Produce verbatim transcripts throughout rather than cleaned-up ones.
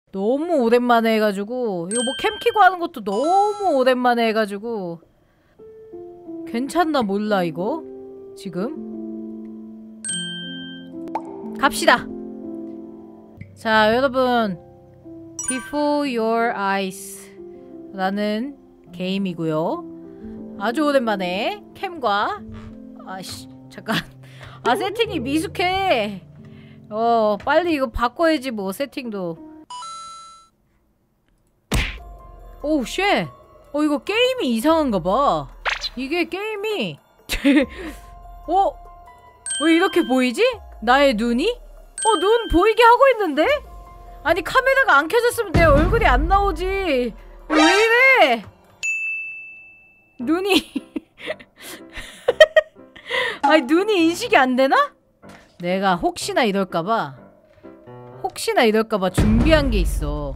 너무 오랜만에 해가지고 이거 뭐 캠 키고 하는 것도 너무 오랜만에 해가지고 괜찮나 몰라 이거 지금 갑시다. 자 여러분 Before Your Eyes 라는 게임이고요. 아주 오랜만에 캠과 아씨 잠깐 아 세팅이 미숙해. 어 빨리 이거 바꿔야지 뭐 세팅도. 오우 쉣. 어 이거 게임이 이상한가봐. 이게 게임이 어? 왜 이렇게 보이지? 나의 눈이? 어 눈 보이게 하고 있는데? 아니 카메라가 안 켜졌으면 내 얼굴이 안 나오지. 왜 이래? 눈이 아니 눈이 인식이 안 되나? 내가 혹시나 이럴까봐 혹시나 이럴까봐 준비한 게 있어.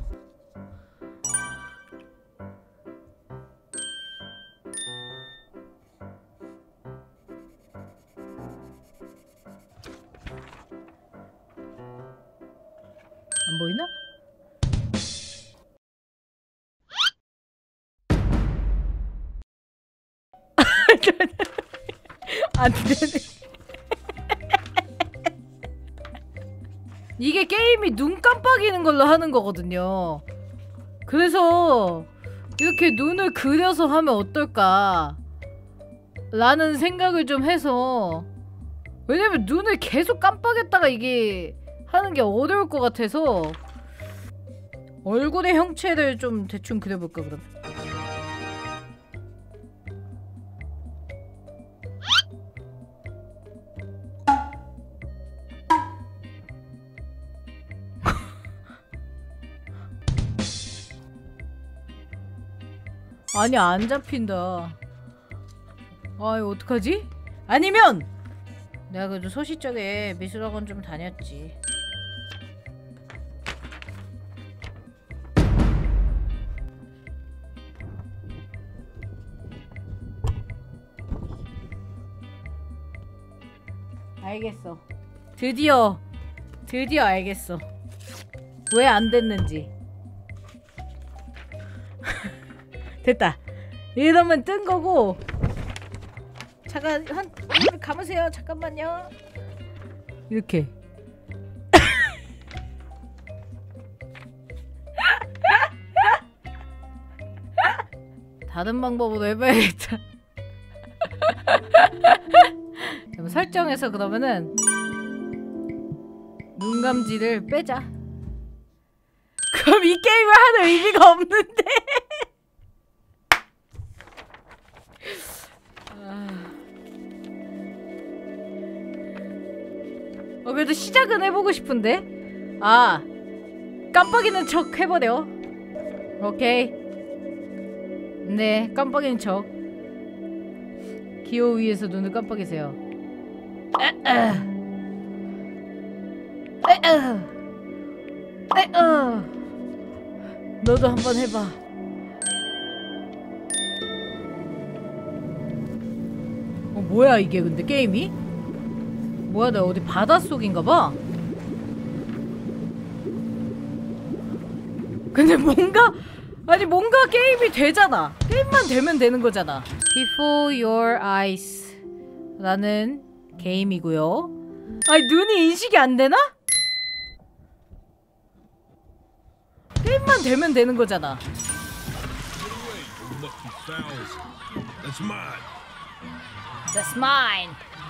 안 보이나? 안 되네. 이게 게임이 눈 깜빡이는 걸로 하는 거거든요. 그래서 이렇게 눈을 그려서 하면 어떨까 라는 생각을 좀 해서. 왜냐면 눈을 계속 깜빡였다가 이게 하는 게 어려울 것 같아서 얼굴의 형체를 좀 대충 그려볼까 그럼. 아니 안 잡힌다. 아 이거 어떡하지? 아니면 내가 그래도 소시적에 미술학원 좀 다녔지. 알겠어. 드디어 드디어 알겠어. 왜 안 됐는지. 됐다. 이러면 뜬 거고. 잠깐 한 입을 감으세요. 잠깐만요. 이렇게. 다른 방법으로 해봐야겠다. 그럼 설정에서 그러면은 눈감지를 빼자. 그럼 이 게임을 하는 의미가 없는데. 어 그래도 시작은 해보고 싶은데. 아 깜빡이는 척 해버려. 오케이. 네 깜빡이는 척. 기호 위에서 눈을 깜빡이세요. 너도 한번 해봐. 어 뭐야 이게 근데 게임이? 뭐야 나 어디 바닷속인가봐? 근데 뭔가 아니 뭔가 게임이 되잖아. 게임만 되면 되는 거잖아. Before Your Eyes 라는 게임이고요. 아니 눈이 인식이 안 되나? 게임만 되면 되는 거잖아. That's mine.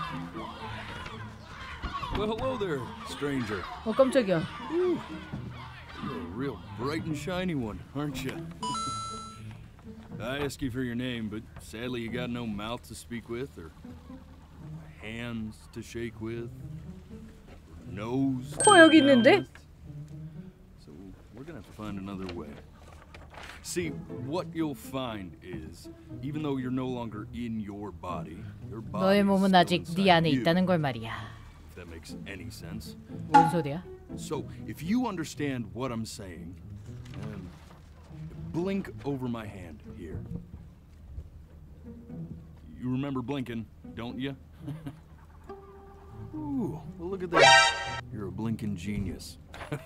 Well, hello there, stranger. 어 깜짝이야. Ooh, you're a real bright and shiny one, aren't you? I asked you for your name, but sadly you got no mouth to speak with, or hands to shake with, or nose. 코 여기 있는데? So we're gonna have to find another way. See, what you'll find is, even though you're no longer in your body, your body 너의 is 몸은 still 아직 네 inside 안에 you. 있다는 걸 말이야. If that makes any sense. 뭔 소리야? So, if you understand what I'm saying, um, blink over my hand here. You remember blinking, don't you? Ooh, well look at that. You're a blinking genius.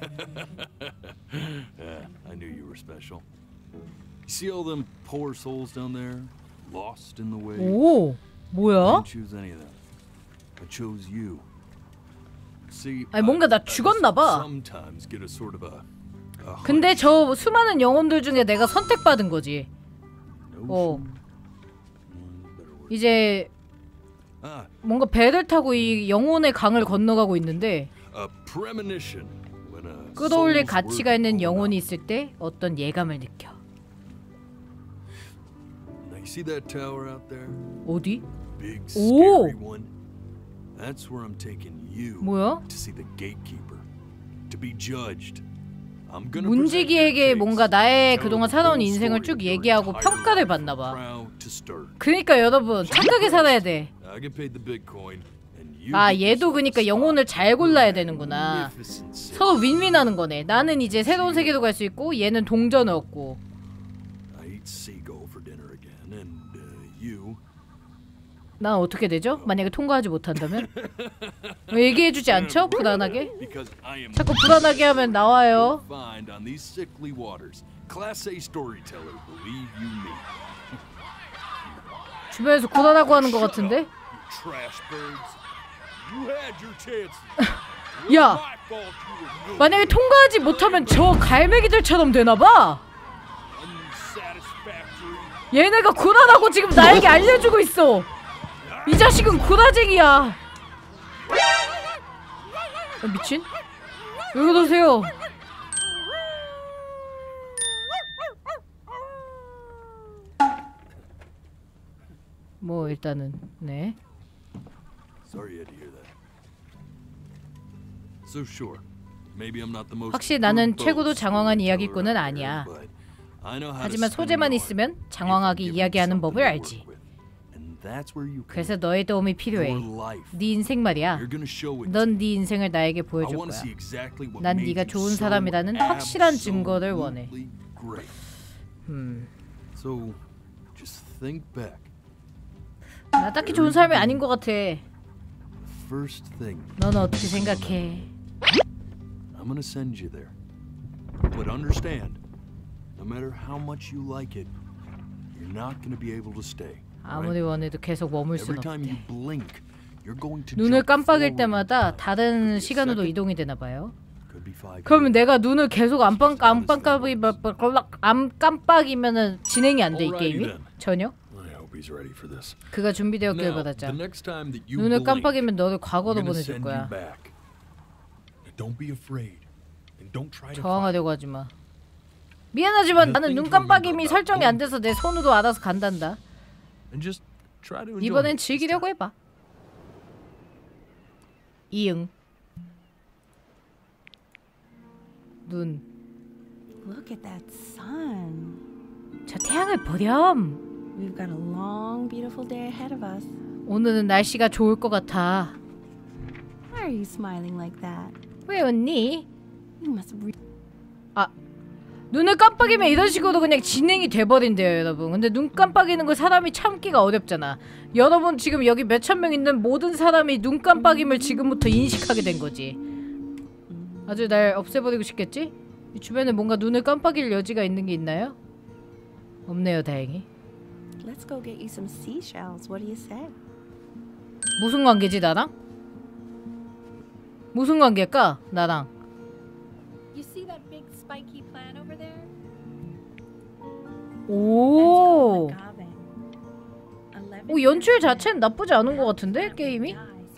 Yeah, I knew you were special. You see all them poor souls down there, lost in the way? 오, I 뭐야? didn't choose any of them. I chose you. See, 아니 뭔가 나 I- I just 죽었나 봐. sometimes get a sort of a, a 근데 hunch. 저 수많은 영혼들 중에 내가 선택받은 거지. Notion. 어. Mm, better word. 이제 Ah, 뭔가 배를 타고 이 영혼의 강을 건너가고 있는데 a premonition. When a 끌어올릴 soul's 가치가 worth 있는 pulling 영혼이 up. 있을 때 어떤 예감을 느껴. Now you see that tower out there? 어디? Big 오! scary one. That's where I'm taking you 뭐야? to see the gatekeeper, to be judged. I'm gonna 문지기에게 뭔가 나의 그동안 살아온 인생을 인생을 쭉 얘기하고 평가를 받나 봐. 그니까 여러분 착하게 살아야 돼. 아 얘도 그니까 영혼을 잘 골라야 되는구나. 서로 윈윈하는 거네. 나는 이제 새로운 세계로 갈 수 있고 얘는 동전을 얻고. 난 어떻게 되죠? 만약에 통과하지 못한다면? 얘기해주지 않죠? 불안하게? 자꾸 불안하게 하면 나와요. 주변에서 고단하고 하는 것 같은데? 야! 만약에 통과하지 못하면 저 갈매기들처럼 되나봐! 얘네가 고단하고 지금 나에게 알려주고 있어! 이 자식은 고다쟁이야. 아, 미친? 왜 그러세요? 뭐 일단은 네. 확실히 나는 최고로 장황한 이야기꾼은 아니야. 하지만 소재만 있으면 장황하게 이야기하는 법을 알지. 그래서 너의 도움이 필요해. 네 인생 말이야. 넌 네 인생을 나에게 보여줄 거야. 난 네가 좋은 사람이라는 확실한 증거를 원해. 음. 나 딱히 좋은 사람이 아닌 것 같아. 너는 어떻게 생각해? I'm gonna send you there. But understand, no matter how much you like it, you're not gonna be able to stay. 아무리 원해도 계속 머물 순 없대. 눈을 깜빡일 때마다 다른 시간으로 이동이 되나 봐요. 그러면 내가 눈을 계속 안 깜, 안 깜빡이, 안 깜빡이면은 진행이 안 돼 이 게임이? 전혀? 그가 준비되었길 바라자. 눈을 깜빡이면 너를 과거로 보내줄 거야. 저항하려고 하지 마. 미안하지만 나는 눈 깜빡임이 설정이 안 돼서 내 손으로 알아서 간단다. 이번엔 즐기려고 해봐. 이응. 눈. Look at that sun. 저 태양을 보렴. We've got a long, beautiful day ahead of us. 오늘은 날씨가 좋을 것 같아. Why are you smiling like that? 왜 웃니? You must re- 아, 눈을 깜빡이면 이런 식으로 그냥 진행이 돼버린대요 여러분. 근데 눈 깜빡이는 걸 사람이 참기가 어렵잖아. 여러분 지금 여기 몇천 명 있는 모든 사람이 눈 깜빡임을 지금부터 인식하게 된 거지. 아주 날 없애버리고 싶겠지? 이 주변에 뭔가 눈을 깜빡일 여지가 있는 게 있나요? 없네요 다행히. Let's go get you some seashells. What do you say? 무슨 관계지 나랑? 무슨 관계일까 나랑? You see that big spiky plant over there? 오. That's called agave. 오 연출 자체는 나쁘지 않은 것 같은데 게임이?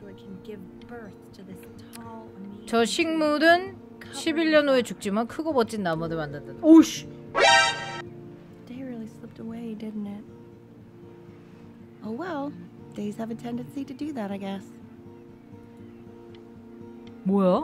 저 식물은 십일 년 후에 죽지만 크고 멋진 나무를 만든다. 오씨. Day really slipped away, didn't it? Oh well, days have a tendency to do that, I guess. 뭐야?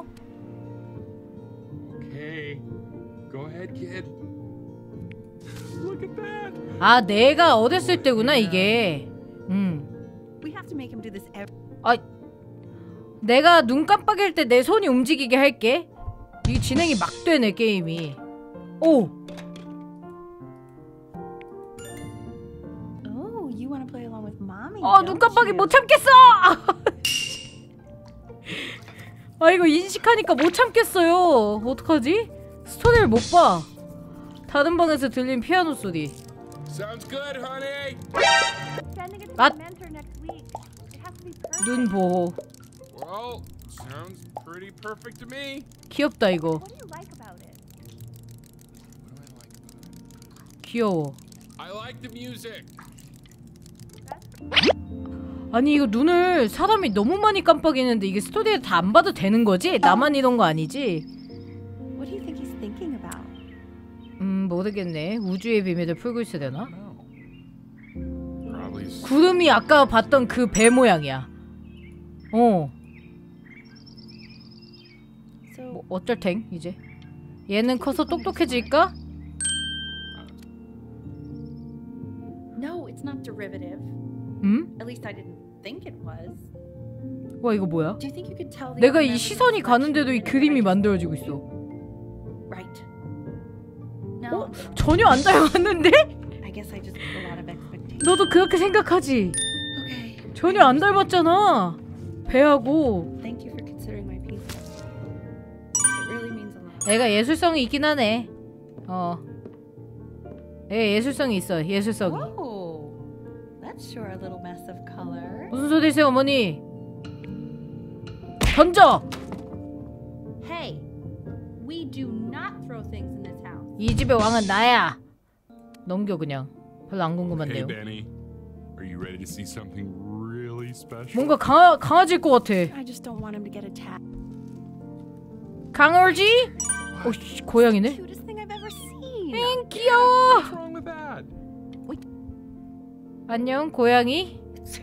Okay, go ahead, kid. Look at that. 아 내가 어렸을 때구나 이게. 음. We have to make him do this every. 아 내가 눈 깜빡일 때 내 손이 움직이게 할게. 이게 진행이 막 되네 게임이. 오. Oh, you want to play along with mommy? 어 눈 깜빡이 못 참겠어. 아 이거 인식하니까 못 참겠어요. 어떡하지? 스토리를 못 봐. 다른 방에서 들린 피아노 소리. Sounds good, honey. 아! 눈 보호. Well, sounds pretty perfect to me. 귀엽다 이거. What do you like about it? 귀여워. I like the music. 아니 이거 눈을 사람이 너무 많이 깜빡이는데 이게 스토리에 다 안 봐도 되는 거지? 나만 이런 거 아니지? What do you think he's thinking about? 음 모르겠네. 우주의 비밀을 풀고 있으려나? Probably. 구름이 아까 봤던 그 배 모양이야. 어. So 뭐 어쩔 탱 이제. 얘는 커서 똑똑해질까? No, it's not derivative. 음? At least I didn't think it was. 와 이거 뭐야? Do you think you could tell the 내가 이 other 시선이 members of 가는데도 이 the 그림이 collection 만들어지고 있어. Right. No, 어? 전혀 안 닮았는데? I guess I just put a lot of expectations. 너도 그렇게 생각하지? Okay. 전혀 안 닮았잖아. 배하고. Thank you for considering my piece. It really means a lot. 애가 예술성이 있긴 하네. 어. 애 예술성이 있어. 예술성이. Oh, that's sure a little mess of color. 무슨 소리세요 어머니? 던져! Hey, we do not throw things in this house. 이 집의 왕은 나야. 넘겨 그냥. 별로 안 Hey, 궁금한데요. Benny. Are you ready to see something really special? 뭔가 강아, 강아지일 것 같아. I just don't want him to get attacked. 강아지? 오씨 고양이네. Cutest thing I've ever seen. 엥 귀여워. What's wrong with that? 안녕 고양이.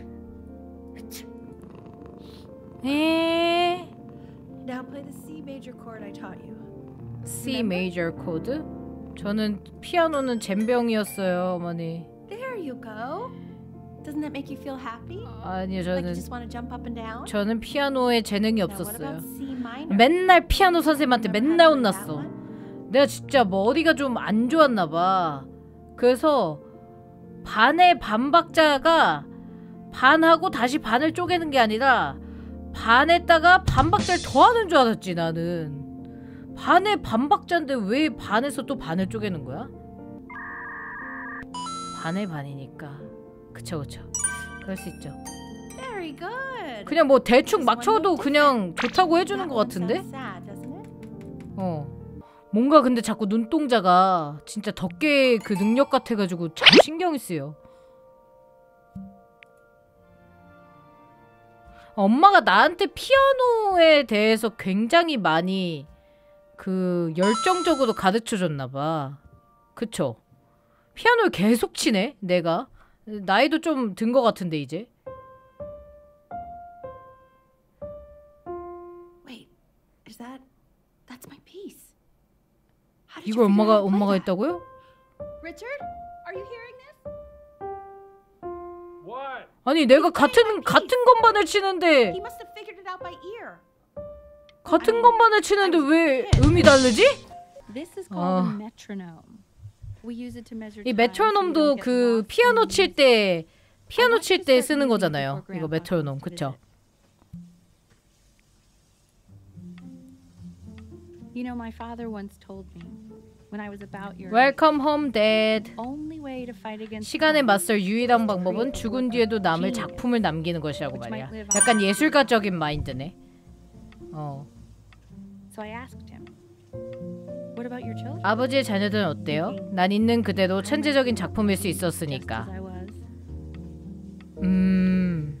에 Now play the C major chord I taught you. C major chord? 저는 피아노는 젬병이었어요 어머니. There you go. Doesn't that make you feel happy? 아니요 Like 저는 you just want to jump up and down? 저는 피아노에 재능이 Now what 없었어요. about C minor? 맨날 피아노 선생님한테 Remember how 맨날 to play that 혼났어. one? 내가 진짜 머리가 좀 안 좋았나 봐. 그래서 반의 반박자가 반하고 다시 반을 쪼개는 게 아니라 반에다가 반박자를 더하는 줄 알았지 나는. 반의 반박자인데 왜 반에서 또 반을 쪼개는 거야? 반의 반이니까. 그쵸 그쵸. 그럴 수 있죠. Very good. 그냥 뭐 대충 맞춰도 그냥 좋다고 해주는 것 같은데? That one sounds sad, doesn't it? 어. 뭔가 근데 자꾸 눈동자가 진짜 덕계 그 능력 같아가지고 자꾸 신경이 쓰여. 엄마가 나한테 피아노에 대해서 굉장히 많이 그 열정적으로 가르쳐줬나봐. 그쵸? 피아노를 계속 치네 내가. 나이도 좀 든 것 같은데 이제. Wait, is that? That's my piece. How did you 이걸 figure 엄마가 out how to play 엄마가 that? 했다고요? Richard, are you hearing this? What? 아니 내가 같은 같은 건반을 치는데 He must have figured it out by ear. 같은 건반을 치는데 왜 음이 다르지? This is 어. called a metronome. We use it to measure 이 time so we 메트로놈도 don't get 그 lost 피아노 in 칠 music. 때 피아노 I want 칠 to 때 start 쓰는 using it 거잖아요. before 이거 Grandpa 메트로놈 comes to 그쵸? visit. You know, my father once told me when I was about your age, Welcome home, Dad. only way to fight against 시간에 time 맞설 유일한 방법은 죽은 뒤에도 남을 작품을 남기는 것이라고 말이야. 약간 예술가적인 마인드네. 어. So I asked him, "What about your children?" 아버지의 자녀들은 어때요? 난 있는 그대로 천재적인 작품일 수 Just as 있었으니까. I was. 음.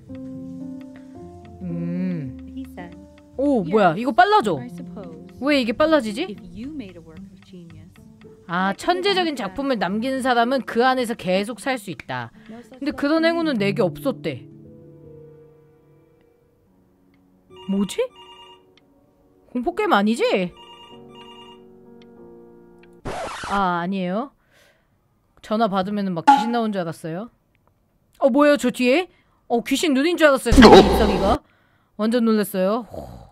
음. He said, 오, 뭐야? 이거 빨라져. "I suppose 왜 이게 빨라지지? if you made a work of genius, 아, 천재적인 작품을 남기는 사람은 그 안에서 계속 살 수 있다. no such 근데 luck 그런 for 행운은 me." 내게 없었대. 뭐지? 공포 게임 아니지? 아, 아니에요. 전화 받으면 막 귀신 나온 줄 알았어요. 어, 뭐예요, 저 뒤에? 어, 귀신 눈인 줄 알았어요, 자기 입성이가. 완전 놀랐어요.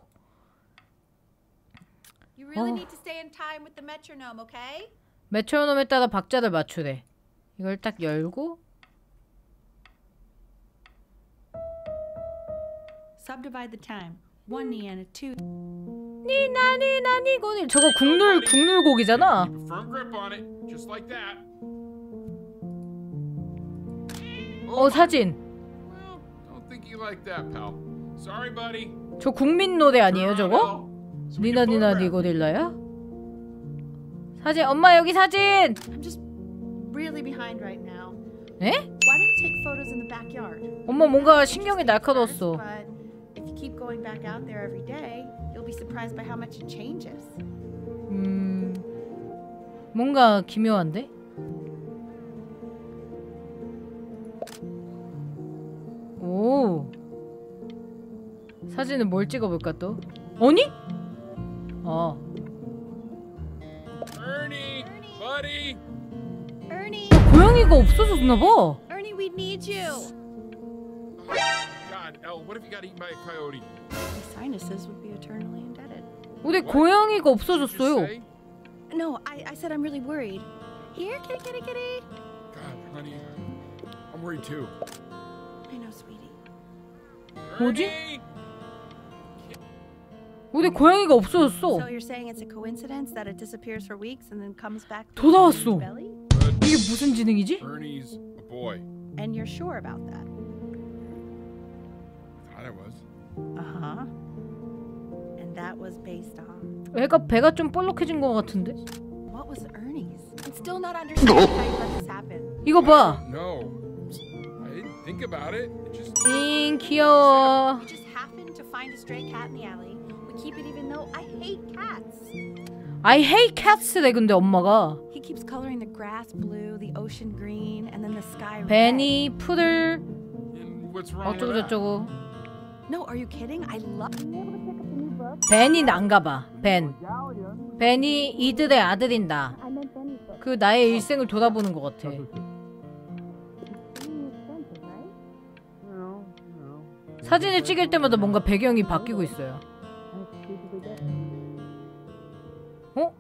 You really 어. need to stay in time with the metronome, okay? 메트로놈에 따라 박자를 맞추래. 이걸 딱 열고 Subdivide the time. One knee and a two. 니나 니나 니고 저거 국룰 국룰곡이잖아. Keep a firm grip on it, just like that. 어 사진. Well, don't think you like that, pal. Sorry, buddy. 저 국민 노래 아니에요 저거? So we can 니나 니나 photograph. 니고릴라야? 사진 엄마 여기 사진. I'm just really behind right now. 에? Why don't you take photos in the backyard? 엄마 뭔가 신경이 날카로웠어. But if you keep going back out there every day, you'll be surprised by how much it changes. 음 뭔가 기묘한데? 오 사진은 뭘 찍어볼까 또? 아니? 아 Ernie, buddy. Ernie, 고양이가 없어졌나봐. Ernie, we need you. God, Elle, what if you got eaten by a coyote? My sinuses would be eternally indebted. 우리 고양이가 Did you 없어졌어요. say? No, I, I said I'm really worried. Here, kitty, kitty, kitty. God, honey, I'm worried too. I know, sweetie. 뭐지? Ernie! 우리 고양이가 없어졌어. So you're saying it's a coincidence that it disappears for weeks and then comes back to 돌아왔어. its belly? 이게 무슨 지능이지? Ernie's a boy. And you're sure about that? Thought I was. Uh-huh. And that was based on 애가 배가 좀 볼록해진 것 같은데? what was Ernie's? I'm still not understanding how you let this happen. 이거 봐. No, I didn't think about it. It just 잉 귀여워. We just happened to find a stray cat in the alley. We keep it even though I hate cats. I hate cats래 근데 엄마가. He keeps coloring the grass blue, the ocean green, and then the sky red. 베니, 푸들, and what's wrong 어쩌고 with that? 저쩌고. No, are you kidding? I love being able to pick up a new book. 벤이 난가봐. 벤. 벤이 이들의 아들인다. I meant Benny's book. 그 나의 일생을 돌아보는 것 같아. It's expensive, right? 사진을 찍을 때마다 뭔가 배경이 바뀌고 있어요. 어?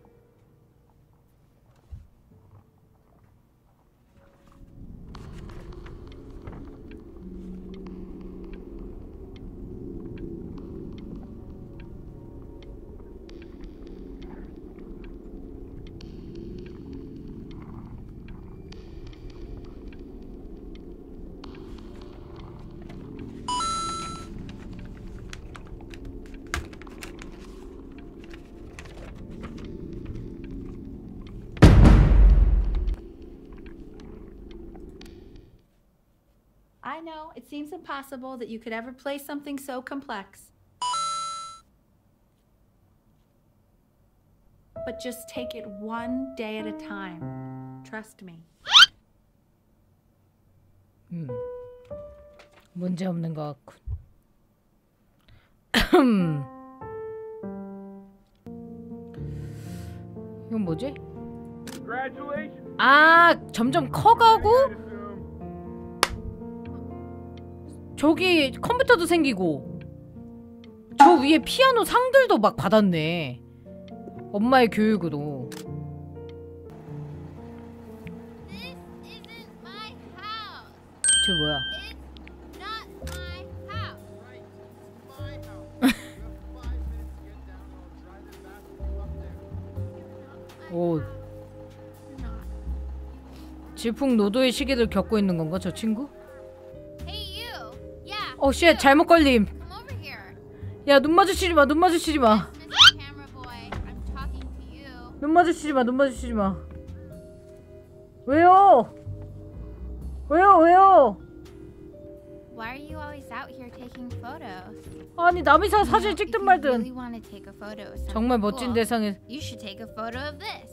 I know, it seems impossible that you could ever play something so complex. But just take it one day at a time. Trust me. 음. 문제 없는 것 같군. 이건 뭐지? Congratulations. 아, 점점 커가고 저기 컴퓨터도 생기고 저 위에 피아노 상들도 막 받았네. 엄마의 교육으로. This isn't my house. 저 뭐야? It's not my house. Right. It's my house. You have five minutes to get down. I'll drive it back to you up there. 오. 질풍노도의 시기를 겪고 있는 건가 저 친구? Hey, you. Yeah. 어, 쉣, 잘못 걸림. Come over here. 야, 눈 마주치지 마, 눈 마주치지 마. Mister Camera Boy, I'm talking to you. 눈 마주치지 마, 눈 마주치지 마. 왜요? 왜요, 왜요? Why are you always out here taking photos? 아니, 남이사 사진 You know, 찍든 if you 말든. really want to take a photo of something 정말 멋진 cool, 대상에. You should take a photo of this.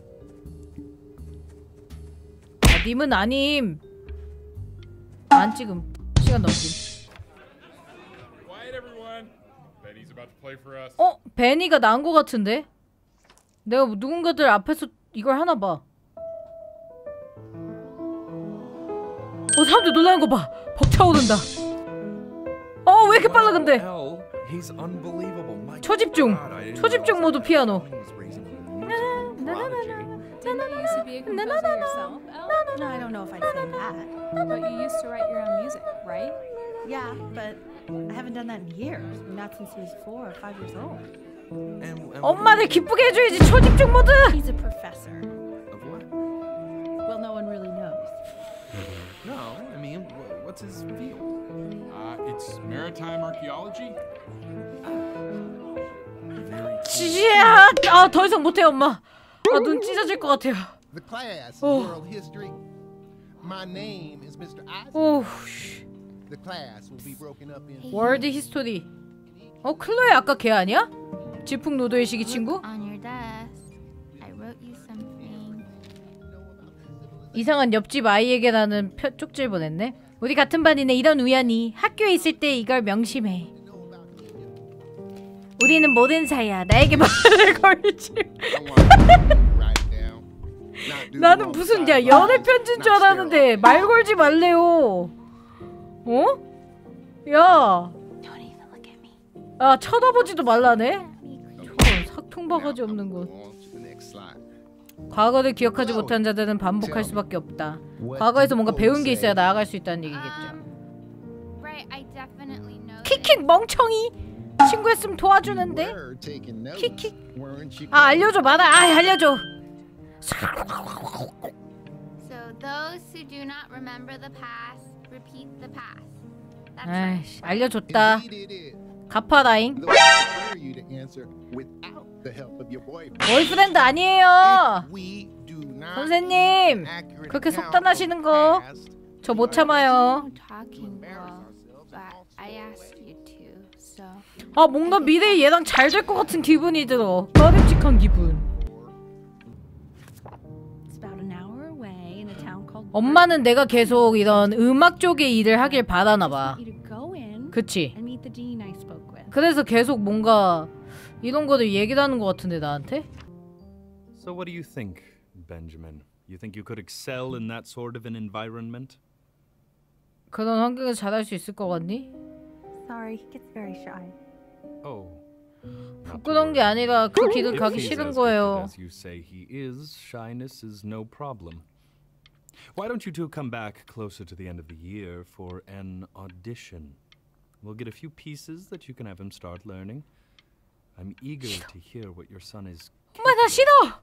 아, 님은 아님. 안 찍음. 시간 넘김. Quiet, everyone. Benny's about to play for us. 어? 베니가 나은 것 같은데? 내가 누군가들 앞에서 이걸 하나 봐. 어, 사람들 놀라는 거 봐. 벅차오른다. 어, 왜 이렇게 빨라 근데? Wow, Elle, he's unbelievable. My 초집중. God, I didn't 초집중 realize 모드 that 피아노. he was raising a musical prodigy. Didn't you used to be a composer yourself, Elle? No, I don't know if I'd say that. But you used to write your own music, right? Yeah, but I haven't done that in years. Not since he was four or five years old. And, and 엄마를 기쁘게 해줘야지. 초집중 모드. He's a professor. Of what? Well, no one really knows. No, I mean, wh- what's his field? Uh, it's maritime archaeology. Very 지야. 아, 더 이상 못해 엄마. 아, 눈 찢어질 것 같아요. The class is Oh. World History. My name is Mister Isaac. 오, The class will be broken up in 월드 히스토리. 어, 클로에 아까 걔 아니야? 질풍노도의 시기 친구? On your desk, I wrote you something. 이상한 옆집 아이에게 나는 표, 쪽지를 보냈네. 우리 같은 반이네. 이런 우연이. 학교에 있을 때 이걸 명심해. 우리는 모든 사이야. 나에게 말을 걸지. 나는 무슨 야 연애 편지인 줄 알았는데 말 걸지 말래요. 어? 야. 아 쳐다보지도 말라네. 저런 삭통 바가지 없는 것. 과거를 기억하지 못한 자들은 반복할 수밖에 없다. 과거에서 뭔가 배운 게 있어야 나아갈 수 있다는 얘기겠죠. Right, I definitely know. 킥킥 멍청이. 친구였으면 도와주는데. 킥킥. 아 알려줘 말아. 아 알려줘. So those who do not remember the past repeat the past. That's right. 아이씨 알려줬다. 갚아라잉. 보이프렌드 아니에요. 선생님 그렇게 속단하시는 거 저 못 참아요. No talking well, but I asked you to, so. 아 뭔가 미래에 얘랑 잘 될 것 같은 기분이 들어. 꺼림칙한 기분. 엄마는 내가 계속 이런 음악 쪽의 일을 하길 바라나봐. 그치? 그래서 계속 뭔가 이런 거를 얘기를 하는 것 같은데 나한테? So what do you think, Benjamin? You think you could excel in that sort of an environment? 그런 환경에서 잘할 수 있을 것 같니? Sorry, he gets very shy. Oh. 부끄러운 게 아니라 그 길을 가기 If he's 싫은 as 거예요. gifted as you say he is, shyness is no problem. Why don't you two come back closer to the end of the year for an audition? We'll get a few pieces that you can have him start learning. I'm eager to hear what your son is. 엄마 나 싫어.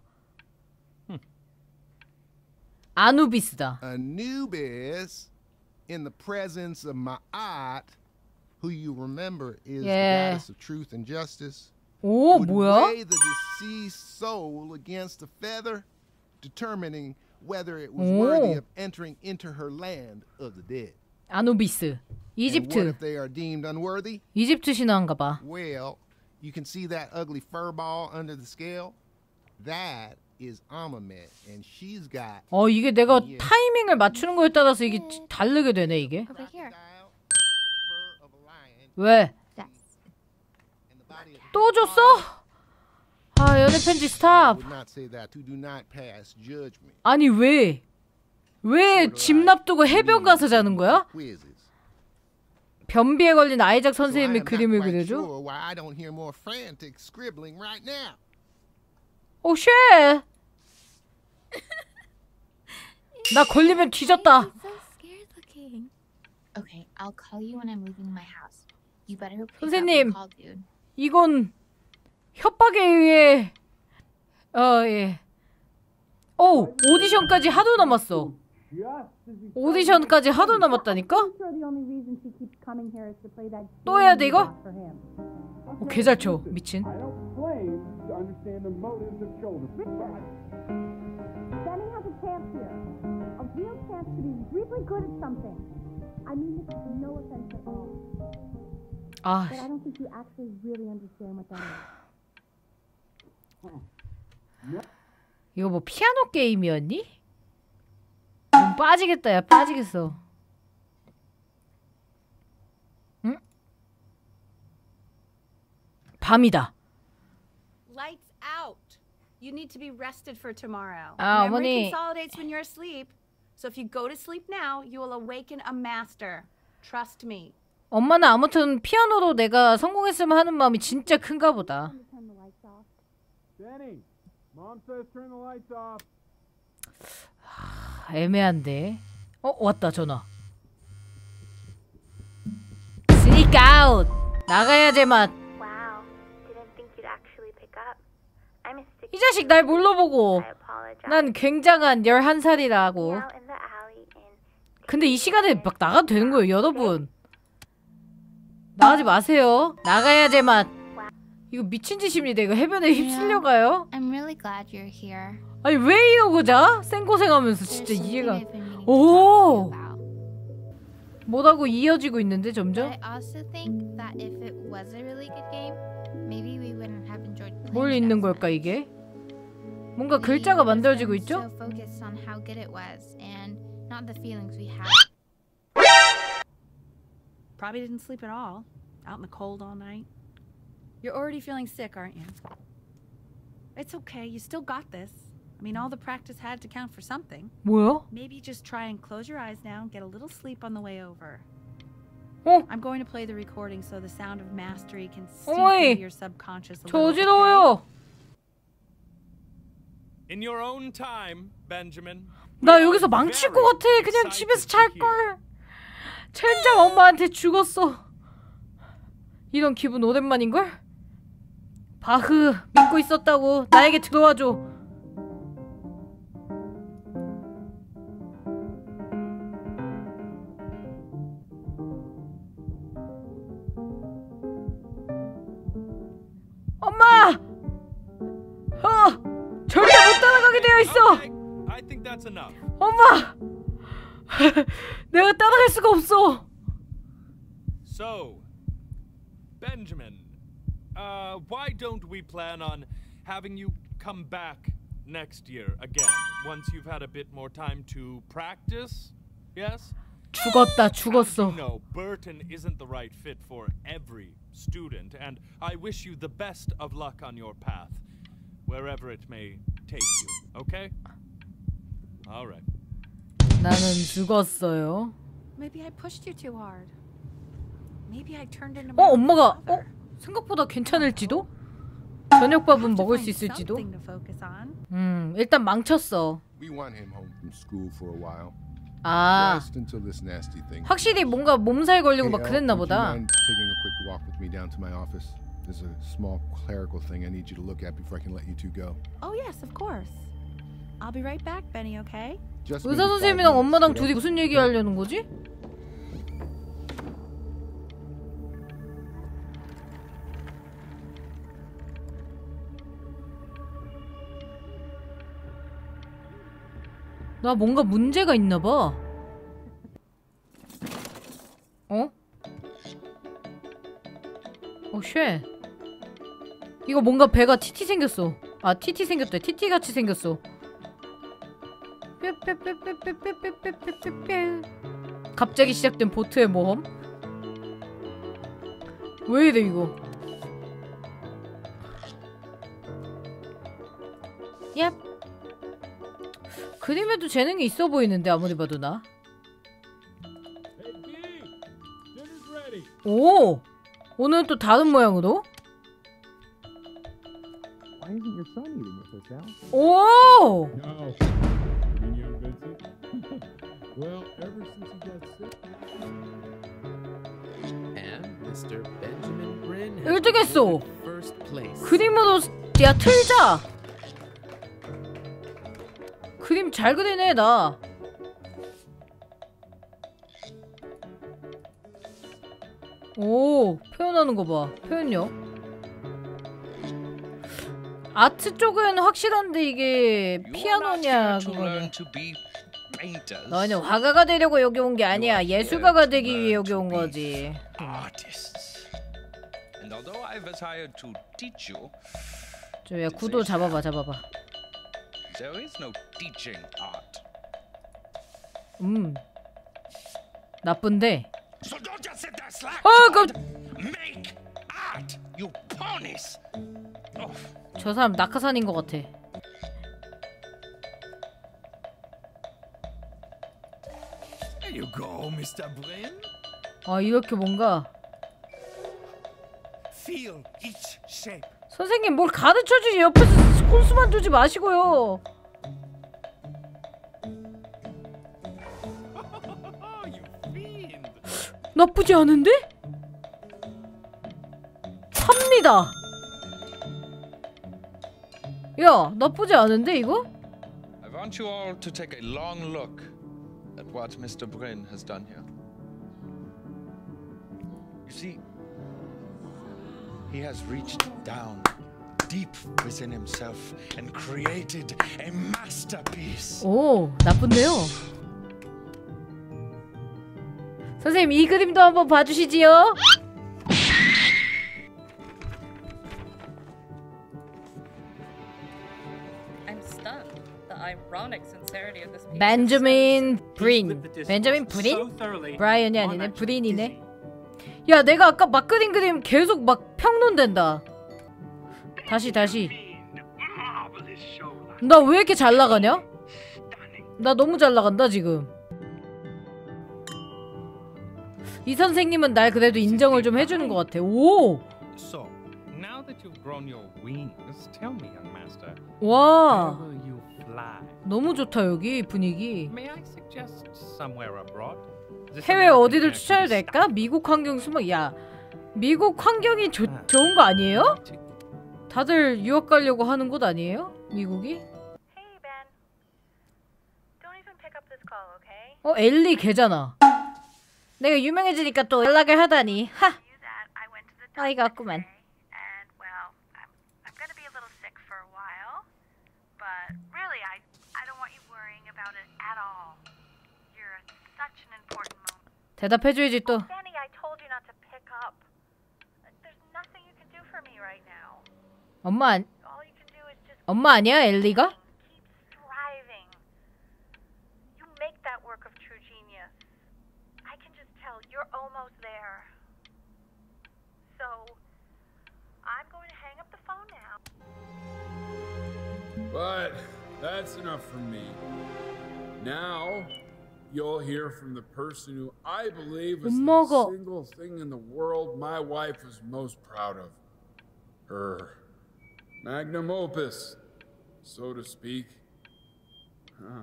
아누비스다. Anubis, in the presence of Ma'at, who you remember is Yeah. the goddess of truth and justice, 오 would 뭐야? weigh the deceased soul against a feather, determining whether it was 오. worthy of entering into her land of the dead. 아누비스. And what 이집트. if they are deemed unworthy? 이집트 신화인가 봐. Well, you can see that ugly fur ball under the scale? That is Amamet, and she's got 어 이게 내가 타이밍을 맞추는 거에 따라서 이게 다르게 되네 이게. Over here. fur of a lion, 왜? Yes. and the body of 또 줬어? 아 연애 편지 스탑. would not say that to do not pass judgment. 아니 왜? 왜 집 납두고 해변 가서 자는 거야? Quizzes. 변비에 걸린 아이작 So I 선생님의 am not 그림을 quite 그려줘? sure why I don't hear more frantic scribbling right now. 오 쉣! 나 걸리면 뒤졌다. He's so scared looking. Okay, I'll call you when I'm leaving my house. You better pick up 선생님. the call, dude. 이건 협박에 의해 어 예. 오 오디션까지 하루 남았어. 오디션까지 하루 남았다니까? 또 해야 돼 이거? 오, 개 잘 쳐. 미친. Benny has a chance here. A real chance to be really good at something. I mean this is no offense at all. 아, But I don't think you actually really understand what that is. 이거 뭐 피아노 게임이었니? 음, 빠지겠다 야 빠지겠어. 응? 밤이다. Lights out. You need to be rested for tomorrow. 아, Memory 어머니. consolidates when you're asleep. So if you go to sleep now, you will awaken a master. Trust me. 엄마는 아무튼 피아노로 내가 성공했으면 하는 마음이 진짜 큰가 보다. Danny, Mom says turn the lights off. 아, 애매한데. 어 왔다 전화. 스닉. Speak out. 나가야 제맛. Wow, didn't think you'd actually pick up. I'm a stick. 이 자식 날 뭘로 보고. I apologize. 난 굉장한 열한 살이라고. Out in the alley and 근데 이 시간에 막 나가도 되는 거예요, 여러분. 나가지 마세요. 나가야 제맛. 이거 미친 짓입니다. 이거 해변에 휩쓸려 가요? I'm really glad you're here. 아니 왜 이러고 자? 생고생하면서 진짜 이해가. 오. 뭐라고 이어지고 있는데 점점? I also think that if it was a really good game, maybe we wouldn't have enjoyed playing. 뭘 읽는 걸까 이게? 뭔가 글자가 만들어지고 있죠? So focused on how good it was and not the feelings we had. Probably didn't sleep at all. Out in the cold all night. You're already feeling sick, aren't you? It's okay. You still got this. I mean, all the practice had to count for something. 뭐야? Maybe just try and close your eyes now and get a little sleep on the way over. 어? I'm going to play the recording so the sound of mastery can seep 어이, into your subconscious a 저 little. 어지러워요. In your own time, Benjamin. 나 여기서 망칠 것 같아. 그냥 집에서 잘 걸. 젠장 엄마한테 죽었어. 이런 기분 오랜만인걸? 바흐 믿고 있었다고. 나에게 들어와줘. 엄마! 어! 절대 못 따라가게 되어 있어. I think that's enough. 엄마! 내가 따라갈 수가 없어. So, Benjamin, uh, why don't we plan on having you come back next year again once you've had a bit more time to practice? Yes? 죽었다, 죽었어. No, Burton isn't the right fit for every student, and I wish you the best of luck on your path, wherever it may take you. Okay? All right. 나는 죽었어요. Maybe I pushed you too hard. Maybe I turned into 어, my 엄마가 father. 어? 생각보다 괜찮을지도? 저녁밥은 먹을 수 있을지도? Something to focus on. 음, 일단 망쳤어. We want him home from school for a while. 아, Just until this nasty thing. 확실히 뭔가 몸살 걸리고 막 Hey, 그랬나 Al, would you 보다. mind taking a quick walk with me down to my office? There's a small clerical thing I need you to look at before I can let you two go. Oh yes, of course. I'll be right back, Benny. Okay? Just 의사 maybe five 선생님이랑 minutes, 엄마랑 get 둘이 up. 무슨 얘기 하려는 거지? 나 뭔가 문제가 있나 봐. 어? 어, 쉣. 이거 뭔가 배가 티티 생겼어. 아, 티티 생겼대. 티티 같이 생겼어. 뾰뾰뾰뾰뾰뾰뾰뾰뾰뾰. 갑자기 시작된 보트의 모험? 왜 이래 이거? 얍. 그림에도 재능이 있어 보이는데 아무리 봐도 나. 오! 오늘은 또 다른 모양으로? Why isn't your son eating with us, Al? 오! No. You mean young Vincent? Well, ever since he got sick. And Mister Benjamin Bryn 일 등 했어. first place. 그림으로 야 틀자. 그림 잘 그리네 나. 오, 표현하는 거 봐. 표현력. 아트 쪽은 확실한데 이게 피아노냐 그거냐. 너는 화가가 되려고 여기 온 게 아니야. 예술가가 되기 위해 여기 온 거지. 저야 구도 잡아봐 잡아봐. 음 나쁜데. 아 깜. 저 사람 낙하산인 것 같아. There you go, 미스터 Bryn. 아 이렇게 뭔가. Feel each shape. 선생님 뭘 가르쳐주지. 옆에서 콘수만 두지 마시고요. 나쁘지 않은데? 펜이다. 야, 나쁘지 않은데 이거? I want you all to take a long look at what Mister Bryn has done here. You see, he has reached down deep within himself and created a masterpiece. 오, 나쁜데요. 선생님, 이 그림도 한번 봐주시지요. I'm stunned. The ironic sincerity of this piece. 벤저민 브린. 벤저민 브린? 브라이언이 아니네. 브린이네. 야, 내가 아까 막 그린 그림 계속 막 평론된다. 다시 다시. 나 왜 이렇게 잘 나가냐? 나 너무 잘 나간다 지금. 이 선생님은 날 그래도 인정을 좀 해주는 것 같아. 오! So, now that you've grown your wings, tell me, young master, 와. where will you fly? 너무 좋다 여기 분위기. May I suggest somewhere abroad? 해외 어디를 추천해도 될까? 미국 환경 숨어. 야, 미국 환경이 조, 좋은 거 아니에요? 다들 유학 가려고 하는 곳 아니에요? 미국이? 어, 엘리 걔잖아. 내가 유명해지니까 또 연락을 하다니. 하. 아이가 없구만. 대답해줘야지 또. 엄마 안... 엄마 아니야 엘리가? But that's enough from me. Now you'll hear from the person who I believe is the single thing in the world my wife is most proud of. Her magnum opus, so to speak. Huh.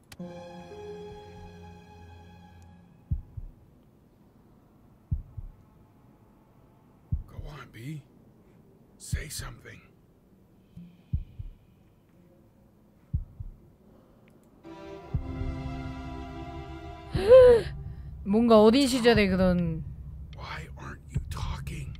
Go on, B. Say something. 뭔가 어린 시절에 그런. Why aren't you talking?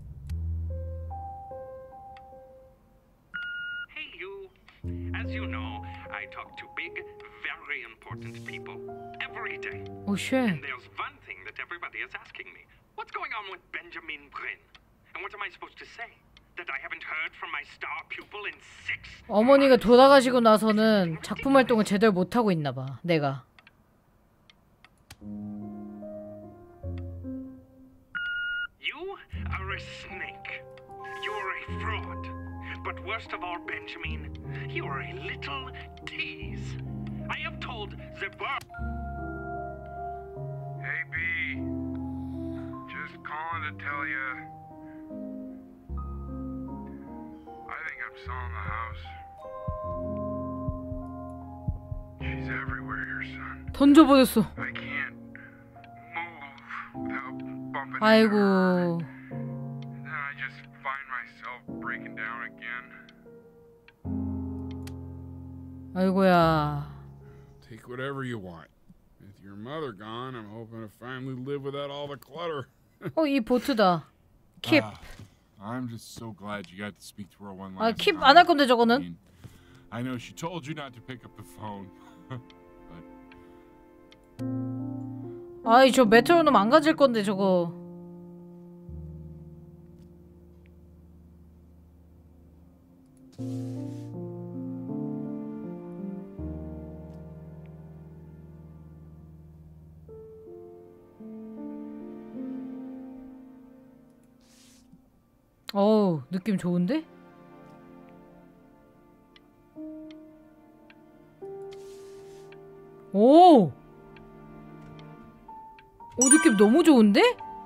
Hey you. As you know, I talk to big, very important people every day. Oh shit. And there's one thing that everybody is asking me. What's going on with Benjamin Bryn? And what am I supposed to say? That I haven't heard from my star pupil in six. 어머니가 돌아가시고 나서는 작품 활동을 제대로 못 하고 있나 봐. 내가. You are a snake. You're a fraud. But worst of all, Benjamin, you are a little tease. I have told the bar. Hey, B. Just calling to tell you. I think I'm selling the house. She's everywhere here, son. 던져버렸어. I can't move without bumping 아이고. into her. And then I just find myself breaking down again. 아이고야. Take whatever you want. With your mother gone, I'm hoping to finally live without all the clutter. 어, 이 보트다. 킵. Ah, I'm just so glad you got to speak to her one 아, last 킵 time. 안 할 건데 I 저거는. mean, I know she told you not to pick up the phone. 아이, 저 메트로놈 안 가질 건데 저거. 어우, 느낌 좋은데? 오! 오, 느낌 너무 좋은데?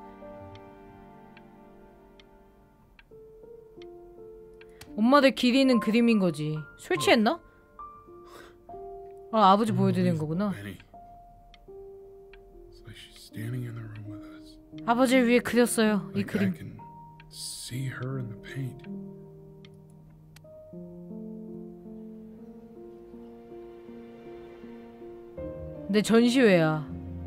엄마들 기리는 그림인 거지. 술 취했나? 아, 아버지 보여드리는 거구나. It's like she's standing in the room with us. 아버지를 위해 그렸어요, 이 Like I 그림. can see her in the paint. 내 전시회야.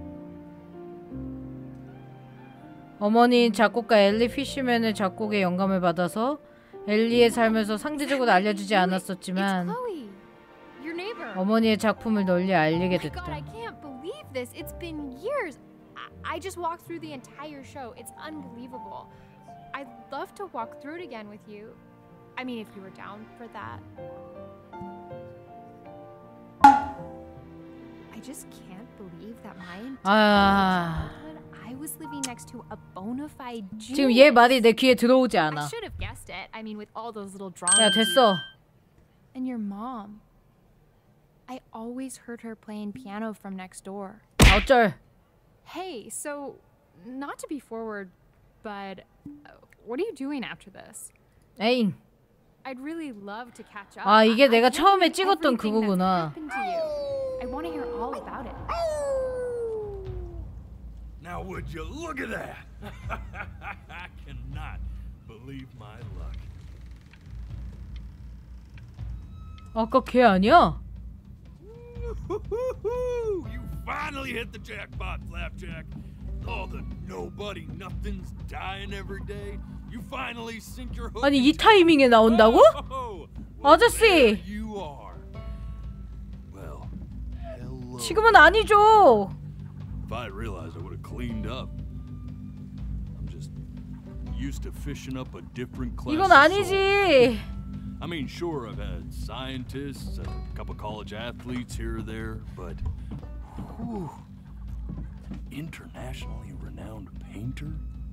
어머니인 작곡가 엘리 피쉬맨의 작곡에 영감을 받아서 엘리의 삶에서 상대적으로 알려지지 않았었지만 어머니의 작품을 널리 알리게 됐다. I can't believe this. It's been years. I, I just walked through the entire show. It's unbelievable. I'd love to walk through it again with you. I mean, if you were down for that. I just can't believe that my entire 아... childhood I was living next to a bona fide genius. 지금 얘 말이 내 귀에 들어오지 않아. I should have guessed it. I mean, with all those little drawings. 야, 됐어. And your mom. I always heard her playing piano from next door. 어쩔. Hey, so not to be forward, but uh, what are you doing after this? 에잉. I'd really love to catch up. 아, 이게 I, 내가 I 처음에 want 찍었던 everything 그거구나. that's happened to you. I want to hear all about it. Now would you look at that? I cannot believe my luck. 아까 걔 아니야? You finally hit the jackpot, Flapjack. All the nobody nothings dying every day. You finally sink your hook. 아니 이 타이밍에 나온다고? Oh, 아저씨. you are. Well, hello. 지금은 아니죠. If I realized, I would have cleaned up. I'm just used to fishing up a different class. 이건 아니지. I mean, sure, I've had scientists, a couple college athletes here or there, but whew, internationally renowned painter?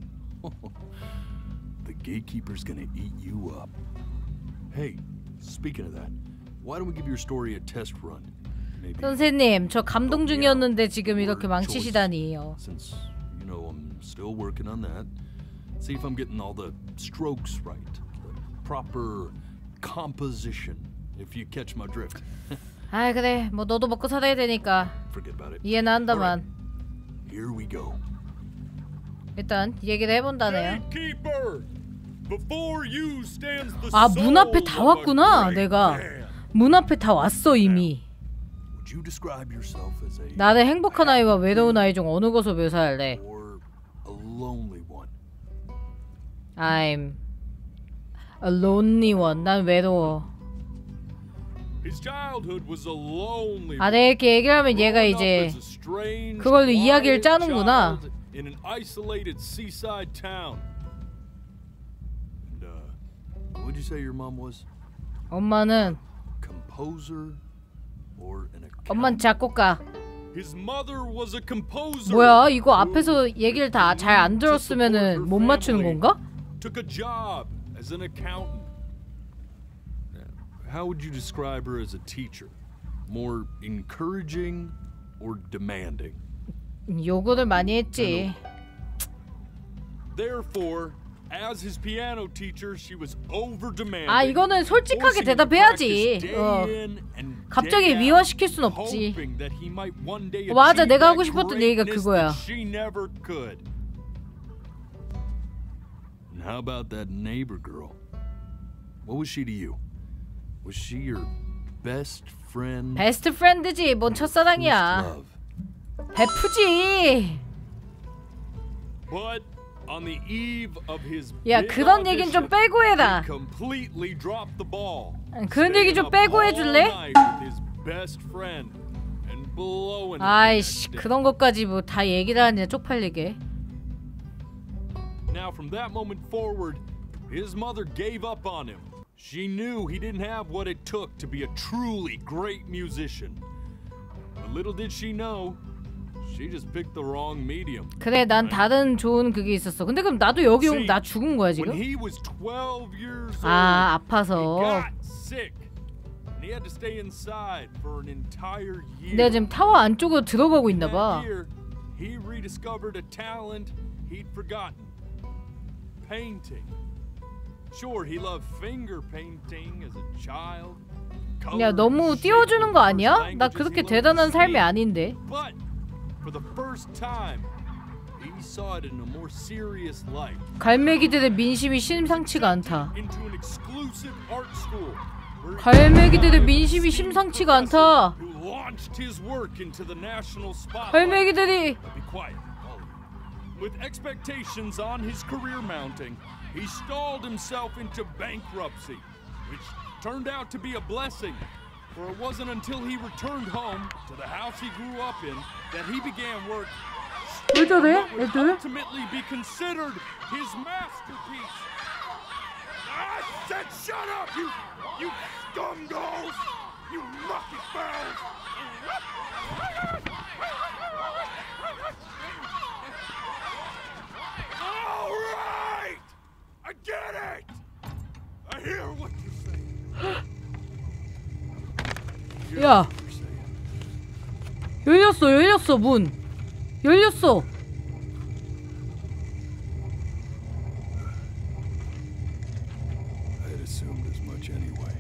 The gatekeeper's gonna eat you up. Hey, speaking of that, why don't we give your story a test run? Maybe 선생님, 저 감동 중이었는데 지금 이렇게 망치시다니요. Since you know I'm still working on that, see if I'm getting all the strokes right, the proper composition. If you catch my drift. 아 그래, 뭐 너도 먹고 살아야 되니까 Forget about it. 이해는 한다만. Here we go. 일단 얘기를 해본다네요. Gatekeeper, before you stands the 아, 문 앞에 다 왔구나. 내가 문 앞에 다 왔어 이미. Would you describe yourself as a 나를 행복한 아이와 외로운 아이 중 어느 것으로 묘사할래? or a lonely one? I'm a lonely one. 난 외로워. His childhood was a lonely. 아, 내가 이렇게 얘기하면 얘가 이제 그걸로 이야기를 짜는구나. In an isolated seaside town. And uh, what would you say your mom was? 엄마는 Composer or an accountant? 엄마는 작곡가. His mother was a composer. 뭐야? 이거 앞에서 얘기를 다 잘 안 들었으면은 못 맞추는 건가? Took a job as an accountant. How would you describe her as a teacher? More encouraging or demanding? 요거를 많이 했지. Therefore, as his piano teacher, she was over demanding. 아, 이거는 솔직하게 대답해야지. 어. 갑자기 미화시킬 순 없지. 어, 맞아, 내가 하고 싶었던 얘기가 그거야. She never could. And how about that neighbor girl? What was she to you? Was she your best friend? 베스트 프렌드지. 뭔 첫사랑이야. 베프지. But on the eve of his 야, 그런 얘긴 좀 빼고 해라. completely dropped the ball. 그런 얘기 좀 빼고 해줄래? 아이씨, 그런 것까지 뭐 다 얘기를 하냐, 쪽팔리게. Now from that moment forward, his mother gave up on him. She knew he didn't have what it took to be a truly great musician. But little did she know, she just picked the wrong medium. 그래, 난 다른 좋은 그게 있었어. 근데 그럼 나도 여기 오면 나 죽은 거야 지금? When he was twelve years old, 아, 아파서. he got sick. And he had to stay inside for an entire year. 내가 지금 타워 안쪽으로 들어가고 있나 봐. He rediscovered a talent he'd forgotten. Painting. Sure, he loved finger painting as a child. 야, 너무 띄워주는 거 아니야? 나 그렇게 대단한 삶이 아닌데. But for the first time, he saw it in a more serious light. 갈매기들의 민심이 심상치가 않다. Into an exclusive art school. 갈매기들의 민심이 심상치가 않다. Who launched his work into the national spotlight. 갈매기들이 Be quiet, all of you. With expectations on his career mounting, he stalled himself into bankruptcy, which turned out to be a blessing. For it wasn't until he returned home to the house he grew up in that he began work. 왜 저래? What would 애들? ultimately be considered his masterpiece. I said shut up, you, you scumballs! You lucky fowls! All right! I get it! I hear what you're saying. 야, 열렸어, 열렸어, 문. 열렸어. I had assumed as much anyway.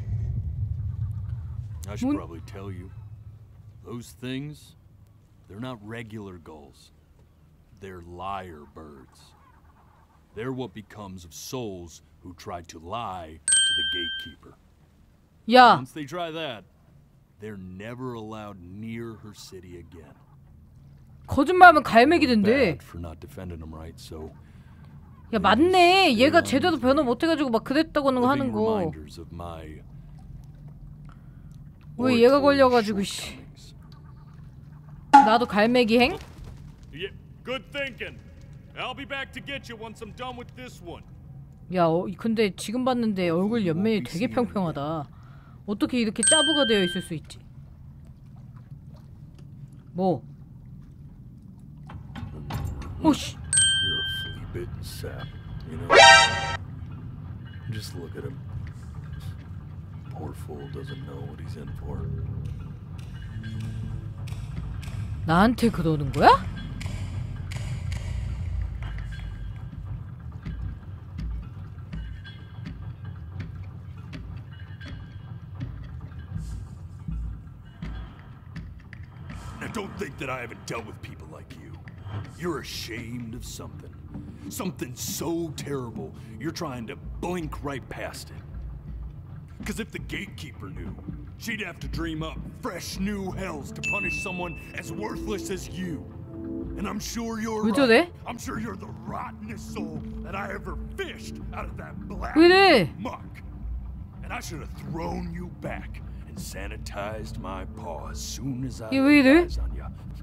I should 문- probably tell you, those things, they're not regular gulls. They're lyre birds. They're what becomes of souls who tried to lie to the gatekeeper. 야, Once they try that, they're never allowed near her city again. 거짓말하면 갈매기던데. Bad for not defending them right, so 야, 맞네. 얘가 제대로 변호 못해가지고 막 그랬다고는 거 하는 living 거. reminders of my 왜 얘가 걸려가지고 씨. 나도 갈매기 행? Yeah, good thinking. I'll be back to get you once I'm done with this one. 야, 어, 근데 지금 봤는데 얼굴 옆면이 되게 평평하다. 어떻게 이렇게 짜부가 되어 있을 수 있지? 뭐? 오씨. You're a flea-bitten sap, you know. Just look at him. Poor fool doesn't know what he's in for. 나한테 그러는 거야? Now don't think that I haven't dealt with people like you. You're ashamed of something. Something so terrible, you're trying to blink right past it. Because if the gatekeeper knew, she'd have to dream up fresh new hells to punish someone as worthless as you. And I'm sure you're 왜 right. 저래? I'm sure you're the rottenest soul that I ever fished out of that black 왜 이래? muck. And I should have thrown you back and sanitized my paw as soon as I 얘 왜 laid 이래? eyes on you.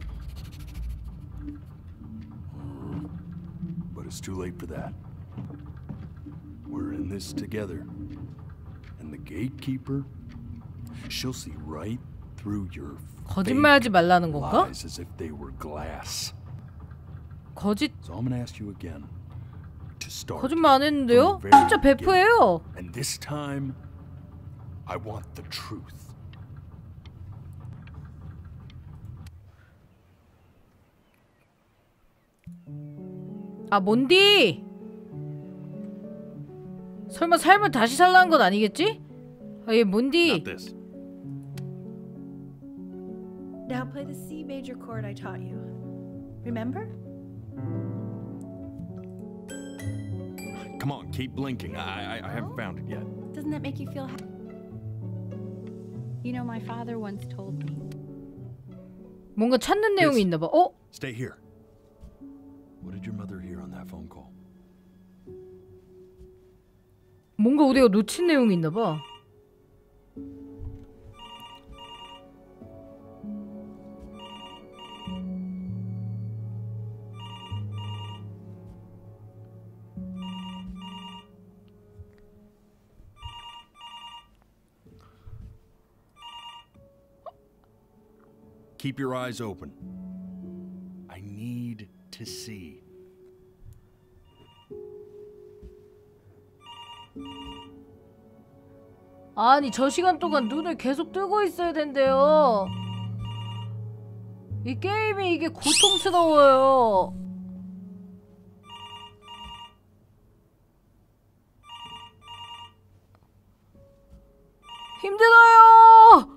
But it's too late for that. We're in this together. And the gatekeeper, she'll see right through your 거짓말하지 말라는 건가? lies as if they were glass. 거짓 So I'm gonna ask you again to start. 거짓말 안 했는데요? from the very 진짜 베프예요. beginning. And this time, I want the truth. 아, 몬디! 설마 삶을 다시 살라는 건 아니겠지? 아, 얘 몬디. Not this. Now play the C major chord I taught you. Remember? Come on, keep blinking. I, I, I haven't found it yet. Doesn't that make you feel happy? You know, my father once told me. 뭔가 찾는 내용이 있나 봐. 어? Stay here. What did your mother hear on that phone call? 뭔가 우리가 놓친 내용이 있나 봐. Keep your eyes open. I need to see. 아니, 저 시간 동안 눈을 계속 뜨고 있어야 된대요. 이 게임이 이게 고통스러워요. 힘들어요.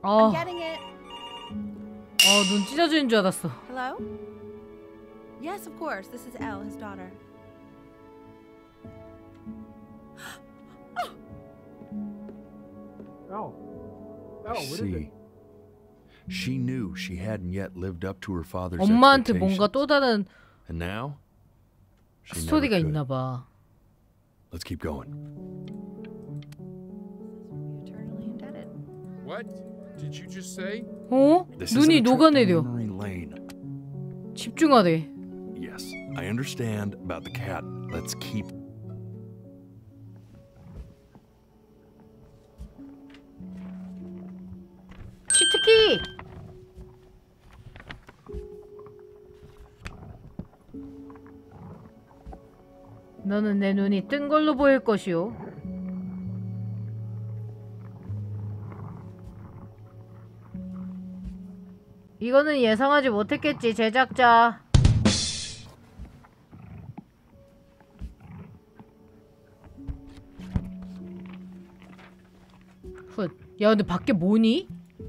어. I'm getting it. 어, 눈 찢어지는 줄 알았어. Hello? Yes, of course. This is Elle, his daughter. Elle. Elle, what is it? See, she knew she hadn't yet lived up to her father's 엄마한테 expectations. 뭔가 또 다른 And now, she never 스토리가 could. 있나 봐. Let's keep going. Eternally indebted. What did you just say? 어? This 눈이 isn't a trip to 녹아내려. memory lane. 집중하래. Yes, I understand about the cat. Let's keep. 치트키! 너는 내 눈이 뜬 걸로 보일 것이오. 이거는 예상하지 못했겠지, 제작자. 훗. 야, 근데 밖에 뭐니?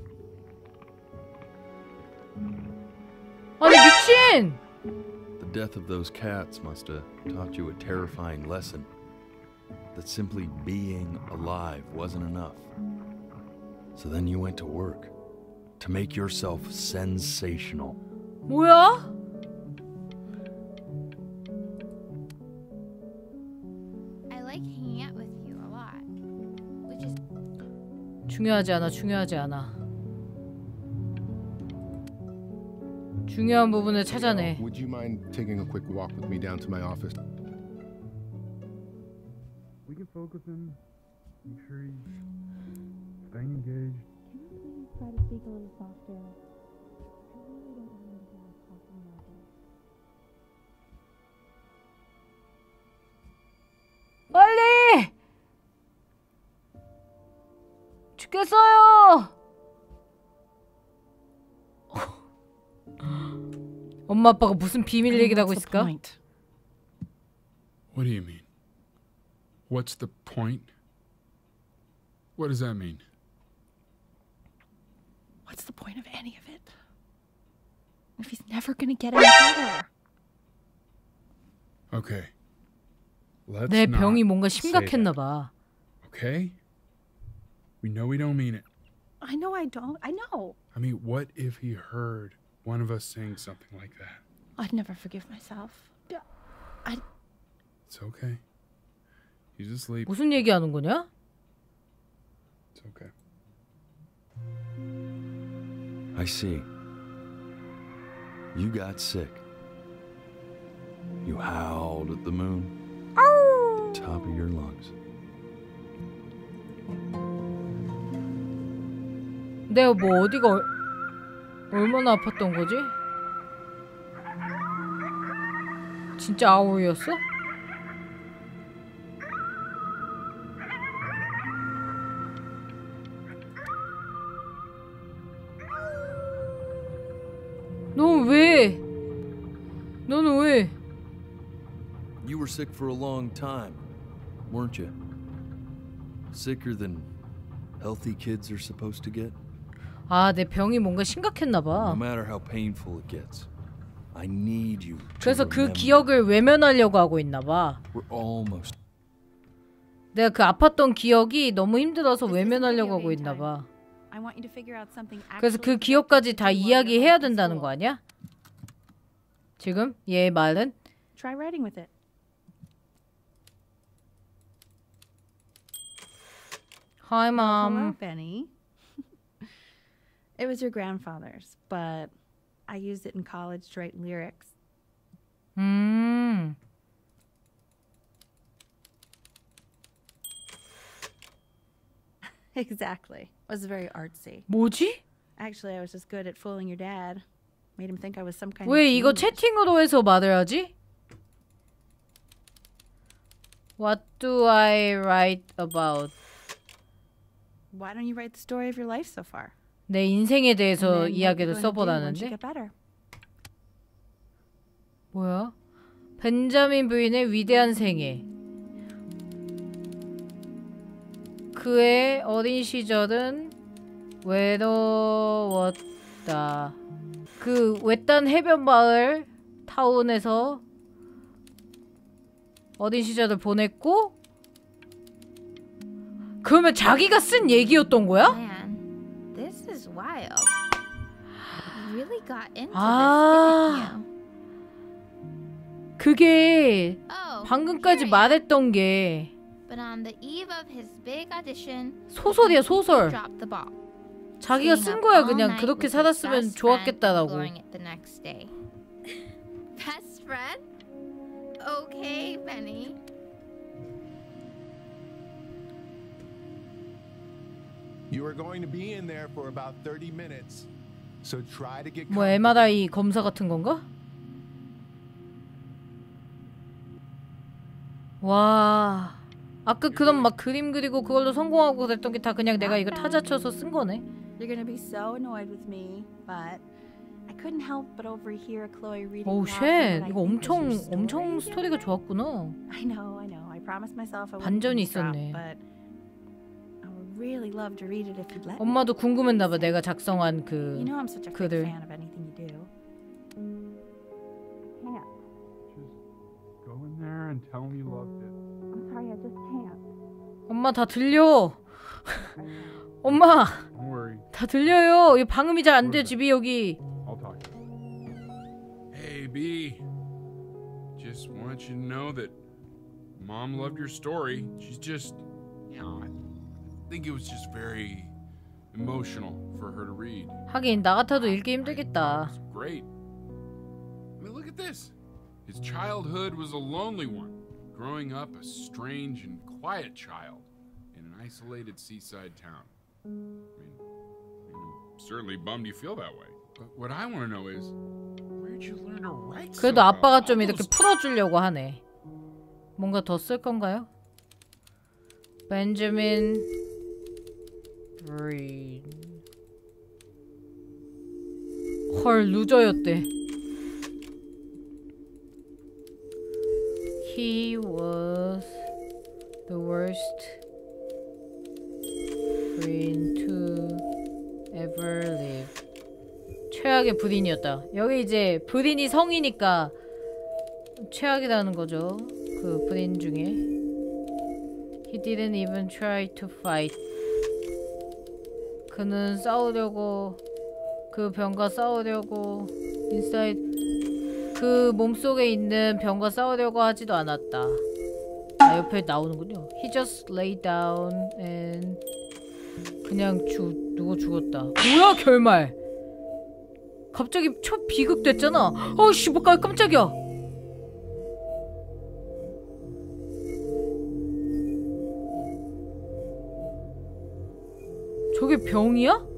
아니, 미친! The death of those cats must have taught you a terrifying lesson. That simply being alive wasn't enough. So then you went to work. To make yourself sensational. 뭐야? I like hanging out with you a lot. Which is 중요하지 않아, 중요하지 않아. 중요한 부분을 찾아내. Would you mind taking a quick walk with me down to my office? We can focus him. Make sure he's staying engaged. Try to speak a little softer. I really don't want him to hear us talking about this. 빨리! 죽겠어요! 엄마 아빠가 무슨 비밀 얘기를 하고 있을까? What do you mean? What's the point? What does that mean? What's the point of any of it? If he's never gonna get any better. Okay. Let's 내 not 병이 뭔가 say 심각했나 that, 봐. okay? We know we don't mean it. I know I don't. I know. I mean, what if he heard one of us saying something like that? I'd never forgive myself. I. It's okay. He's asleep. 무슨 얘기하는 거냐? It's okay. I see. You got sick. You howled at the moon. At the top of your lungs. 내가 뭐 어디가 얼, 얼마나 아팠던 거지? 진짜 아우였어? 너 왜? 너는 왜? You were sick for a long time, weren't you? Sicker than healthy kids are supposed to get? 아, 내 병이 뭔가 심각했나 No 봐. matter how painful it gets, I need you to 그래서 그 remember. 기억을 외면하려고 하고 있나 봐. We're almost. 내가 그 아팠던 기억이 너무 힘들어서 외면하려고 하고 있나 봐. I want you to figure out something 그래서 그 actually 기억까지 다 productive to 이야기해야 learn from 된다는 school. 거 아니야? 지금 얘 말은? Try writing with it. Hi, Well, hello, mom. Benny. It was your grandfather's, but I used it in college to write lyrics. 음. Exactly. It was very artsy. 뭐지? Actually, I was just good at fooling your dad. Made him think I was some kind 왜 of 이거 genius. 채팅으로 해서 말을 하지? What do I write about? Why don't you write the story of your life so far? 내 인생에 대해서 And then what you're 이야기를 gonna do once you 써보라는데? get better. 뭐야? 벤자민 부인의 위대한 생애. 그의 어린 시절은 외로웠다. 그 외딴 해변 마을 타운에서 어린 시절을 보냈고 그러면 자기가 쓴 얘기였던 거야? Man, this is wild. You really got into 아, this, didn't you? 그게 Oh, 방금까지 말했던 게 But on the eve of his big audition, 소설이야, 소설. he dropped the ball. 자기가 Staying 쓴 up 거야. all 그냥 night 그렇게 with his 살았으면 best friend and 좋았겠다라고. blowing it the next day. Best friend? Okay, Benny. You are going to be in there for about thirty minutes. So try to get 뭐 엠알아이 검사 같은 건가? 와, 아까 그런 막 그림 그리고 그걸로 성공하고 그랬던 게 다 그냥 내가 이거 타자 쳐서 쓴 거네. You're gonna be so annoyed with me, but I couldn't help but overhear Chloe reading. 오, 쉣. 이거 엄청 엄청 스토리가 좋았구나. I know, I know. I promised myself I wouldn't 반전이 eavesdrop, 있었네. but I would really love to read it if you'd let me. 엄마도 궁금했나 봐. 내가 작성한 그 You know I'm such a big 글을. fan of anything you do. Can't. Just go in there and tell him you loved it. I'm sorry, I just can't. 엄마 다 들려. 엄마. Don't worry. 다 들려요. 이 방음이 잘 안 돼. 집이 여기. I'll talk to you. Hey, B. Just want you to know that Mom loved your story. She's just, you know, I think it was just very emotional for her to read. 하긴 나 같아도 읽기 힘들겠다. Great. I mean, look at this. His childhood was a lonely one, growing up a strange and quiet child in an isolated seaside town. I mean, I'm certainly bummed you feel that way. But what I want to know is, where'd you learn to write so 그래도 well? 아빠가 좀 이렇게 풀어주려고 하네. 뭔가 더 쓸 건가요? 벤저민 브린. 헐, 루저였대. He was the worst friend to ever live. 최악의 불인이었다. 여기 이제 불인이 성이니까 최악이라는 거죠. 그 불인 중에. He didn't even try to fight. 그는 싸우려고 그 병과 싸우려고 inside 그 몸속에 있는 병과 싸우려고 하지도 않았다. 아, 옆에 나오는군요. He just lay down and 그냥 죽 누구 죽었다. 뭐야 결말? 갑자기 초 비극됐잖아. 어이씨 뭐가 깜짝이야. 저게 병이야?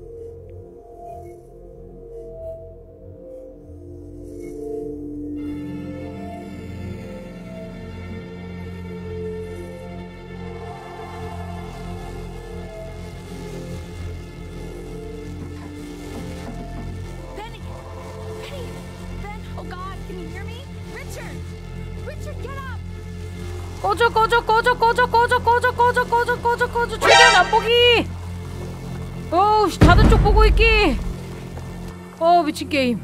Benny! Benny! Ben! Oh God, can you hear me? Richard! Richard, get up! 꺼져 꺼져 꺼져 꺼져 꺼져 꺼져 꺼져 꺼져 꺼져 꺼져 최대한 안 보기. 어우 다른 쪽 보고 있기. 어 미친 게임.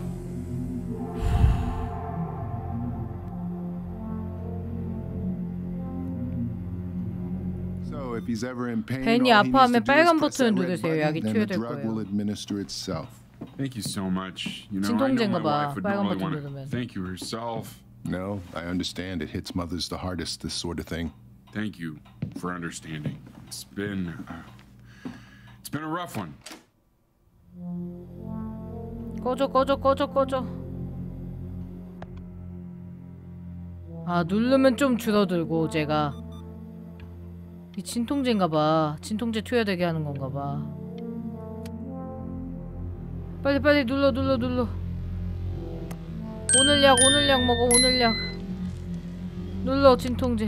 So if he's ever in pain, 벤이 all he needs to 아파하면 do is 빨간 press 버튼을 that red 누르세요. button, 약이 then the 투여될 drug will 거예요. administer itself. Thank you so much. You know, I know 진통제인가 my 봐. wife would 빨간 normally 버튼 want to 누르면. thank you herself. No, I understand. It hits mothers the hardest, this sort of thing. Thank you for understanding. It's been, uh, it's been a rough one. 꺼져 꺼져 꺼져 꺼져. 아 누르면 좀 줄어들고 제가 이 진통제인가봐. 진통제 투여되게 하는 건가봐. 빨리 빨리 눌러 눌러 눌러. 오늘 약 오늘 약 먹어 오늘 약. 눌러 진통제.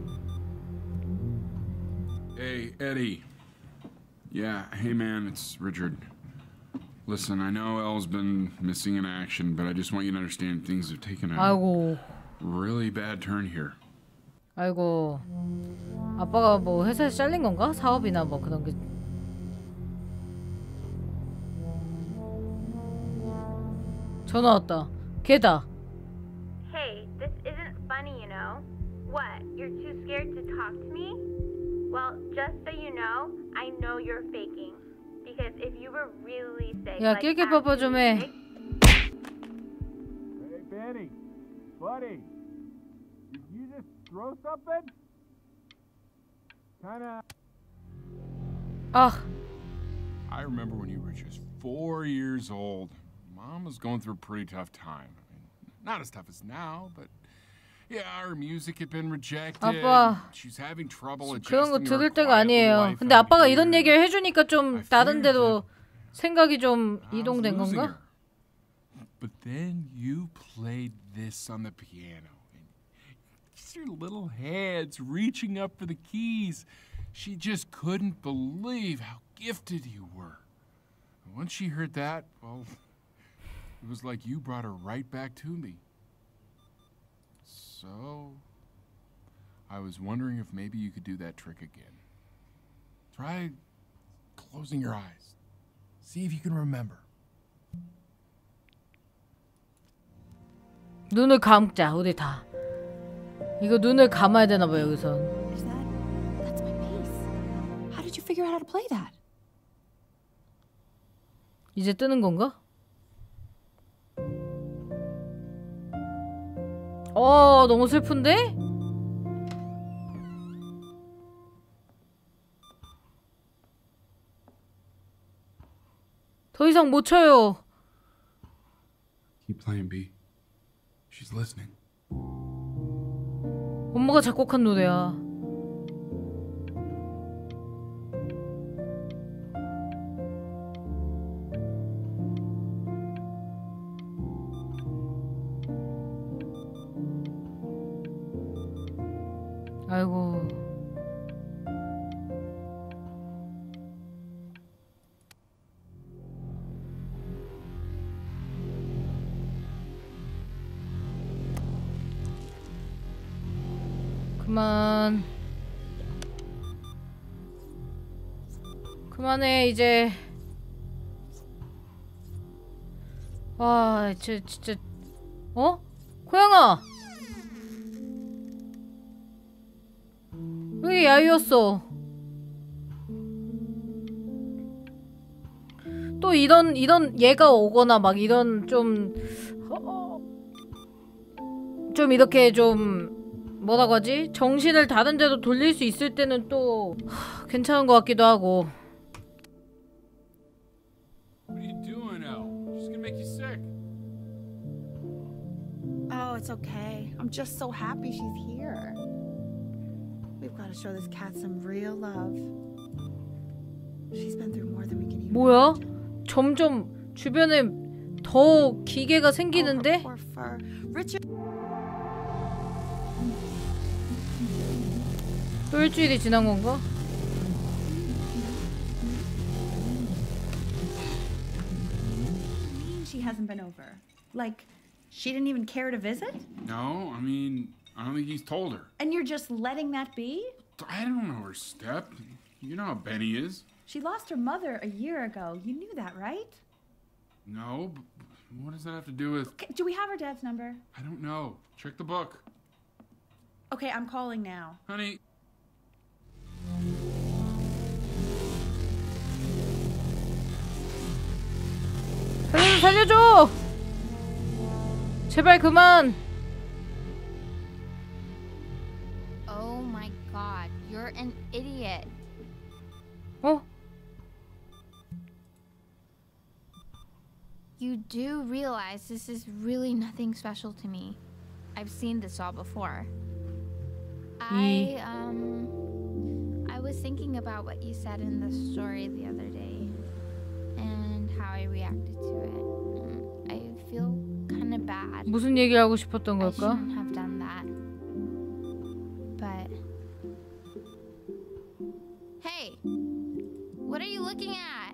Hey, Eddie. Yeah, hey man, it's Richard. Listen, I know Elle's been missing in action, but I just want you to understand things have taken a 아이고. really bad turn here. 아이고. 아빠가 뭐 회사에서 잘린 건가? 사업이나 뭐 그런 게. 전화 왔다. 걔다. Hey, this isn't funny, you know. What? You're too scared to talk to me? Well, just so you know, I know you're faking. Because if you were really sick, 야, like 낄낄 뽀뽀 좀 해. sick, Hey, Benny. Buddy. Did you just throw something? Kinda. 아. I remember when you were just four years old. Mom was going through a pretty tough time. I mean, not as tough as now, but yeah, her music had been rejected. 아빠. She's having trouble 그런 거 adjusting her 들을 때가 quiet 아니에요. life 근데 out 아빠가 here. 이런 얘기를 해주니까 좀 다른 데로 생각이 좀 이동된 losing 건가? her. But then you played this on the piano. And just your little hands reaching up for the keys. She just couldn't believe how gifted you were. And once she heard that, well, it was like you brought her right back to me. So, I was wondering if maybe you could do that trick again. Try closing your eyes. See if you can remember. 눈을 감자, 우리 다. 이거 눈을 감아야 되나 봐, 여기서. Is that... That's my bass. How did you figure out how to play that? 이제 뜨는 건가? 어, 너무 슬픈데? 더 이상 못 쳐요. Keep playing, B. She's listening. 엄마가 작곡한 노래야. 아이고. 그만. 그만해 이제. 와, 저 진짜. 어? 고양아. 왜 야유였어? 또 이런 이런 얘가 오거나 막 이런 좀 좀 이렇게 좀 뭐라고 하지? 정신을 다른 데로 돌릴 수 있을 때는 또 하, 괜찮은 것 같기도 하고. What are you doing, Elle? She's gonna make you sick. Oh, it's okay. I'm just so happy she's here. We've got to show this cat some real love. She's been through more than we can even. 뭐야? 점점 주변에 더 기계가 생기는데? Oh, her poor fur. Richard. 또 일주일이 지난 건가? She hasn't been over. Like, she didn't even care to visit? No, I mean, I don't think he's told her. And you're just letting that be? I don't know her step. You know how Benny is. She lost her mother a year ago. You knew that, right? No, but what does that have to do with... Okay, do we have her dad's number? I don't know. Check the book. Okay, I'm calling now. Honey. 살려줘, 살려줘! 제발 그만! Oh my god, you're an idiot. 어? You do realize this is really nothing special to me. I've seen this all before. I, um... I was thinking about what you said in the story the other day. And how I reacted to it. I feel kind of bad. 무슨 얘기를 하고 싶었던 I 걸까? shouldn't have done that. But... Hey! What are you looking at?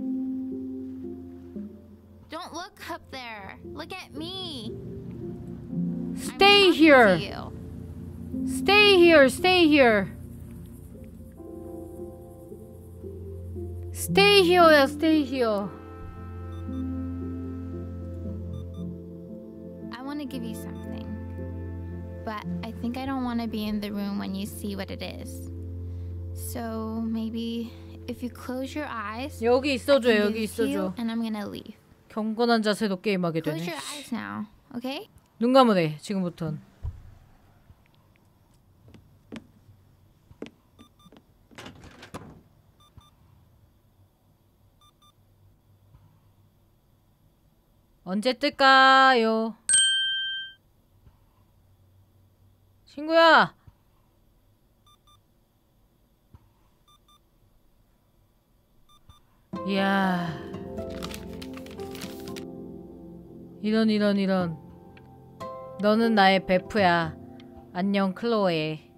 Don't look up there. Look at me. Stay here. Stay here. Stay here. Stay here야. Stay here. think I don't want to be in the room when you see what it is. So maybe if you close your eyes, 여기 있어줘, I can 여기 give it to you, 있어줘. and I'm gonna leave. 경건한 자세로 게임하게 Close 되네. your eyes now, okay? 눈 감으래, 지금부턴. 언제 뜰까요? 친구야! 이야. 이런 이런 이런. 너는 나의 베프야. 안녕 클로에.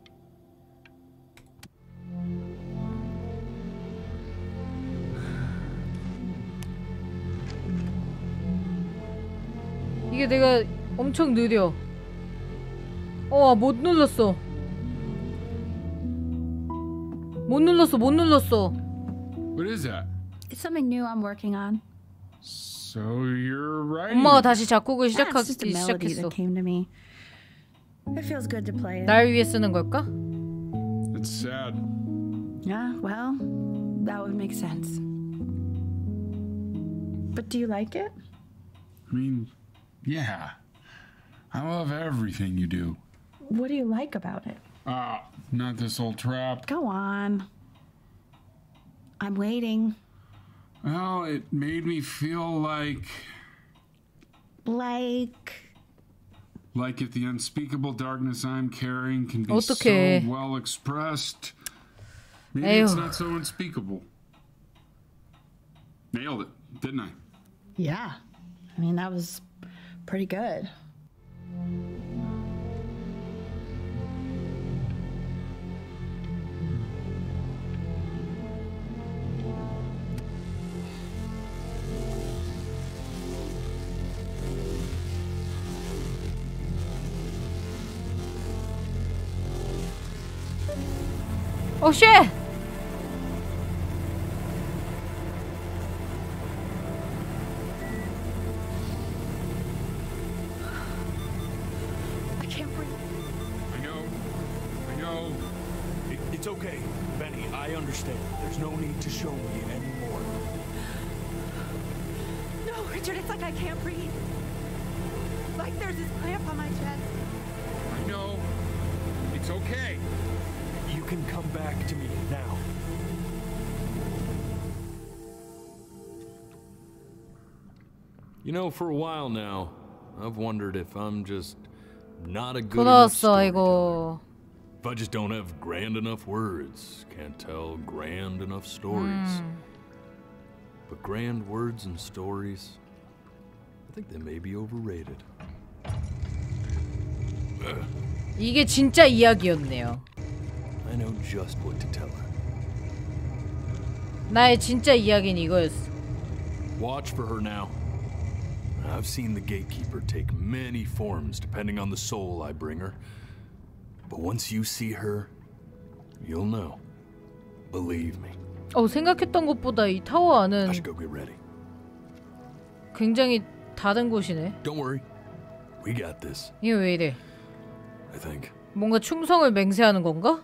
이게 내가 엄청 느려. 어, 못 눌렀어. 못 눌렀어, 못 눌렀어. What is that? It's something new I'm working on. So you're writing. 엄마가 다시 작곡을 Yeah, it's just a 시작하기 melody 시작했어. that came to me. It feels good to play it. 날 위해 쓰는 걸까? It's sad. Yeah, well, that would make sense. But do you like it? I mean, yeah. I love everything you do. What do you like about it? Ah, not this old trap. Go on. I'm waiting. Well, it made me feel like... Like... Like if the unspeakable darkness I'm carrying can be 어떡해. so well expressed, maybe 에휴. it's not so unspeakable. Nailed it, didn't I? Yeah. I mean, that was pretty good. 오 쉣! I can't breathe. I know. I know. It, it's okay, Benny. I understand. There's no need to show me anymore. No, Richard, it's like I can't breathe. Like there's this cramp on my chest. I know. It's okay. You can come back to me now. You know, for a while now, I've wondered if I'm just not a good enough 돌아왔어, storyteller. 이거. If I just don't have grand enough words, can't tell grand enough stories. 음. But grand words and stories, I think they may be overrated. Ugh. 이게 진짜 이야기였네요. I know just what to tell her. 나의 진짜 이야기는 이거였어. Watch for her now. I've seen the gatekeeper take many forms depending on the soul I bring her. But once you see her, you'll know. Believe me. 어, 생각했던 것보다 이 타워 안은 I should go get ready. 굉장히 다른 곳이네. Don't worry. We got this. 이게 왜 이래? I think. 뭔가 충성을 맹세하는 건가?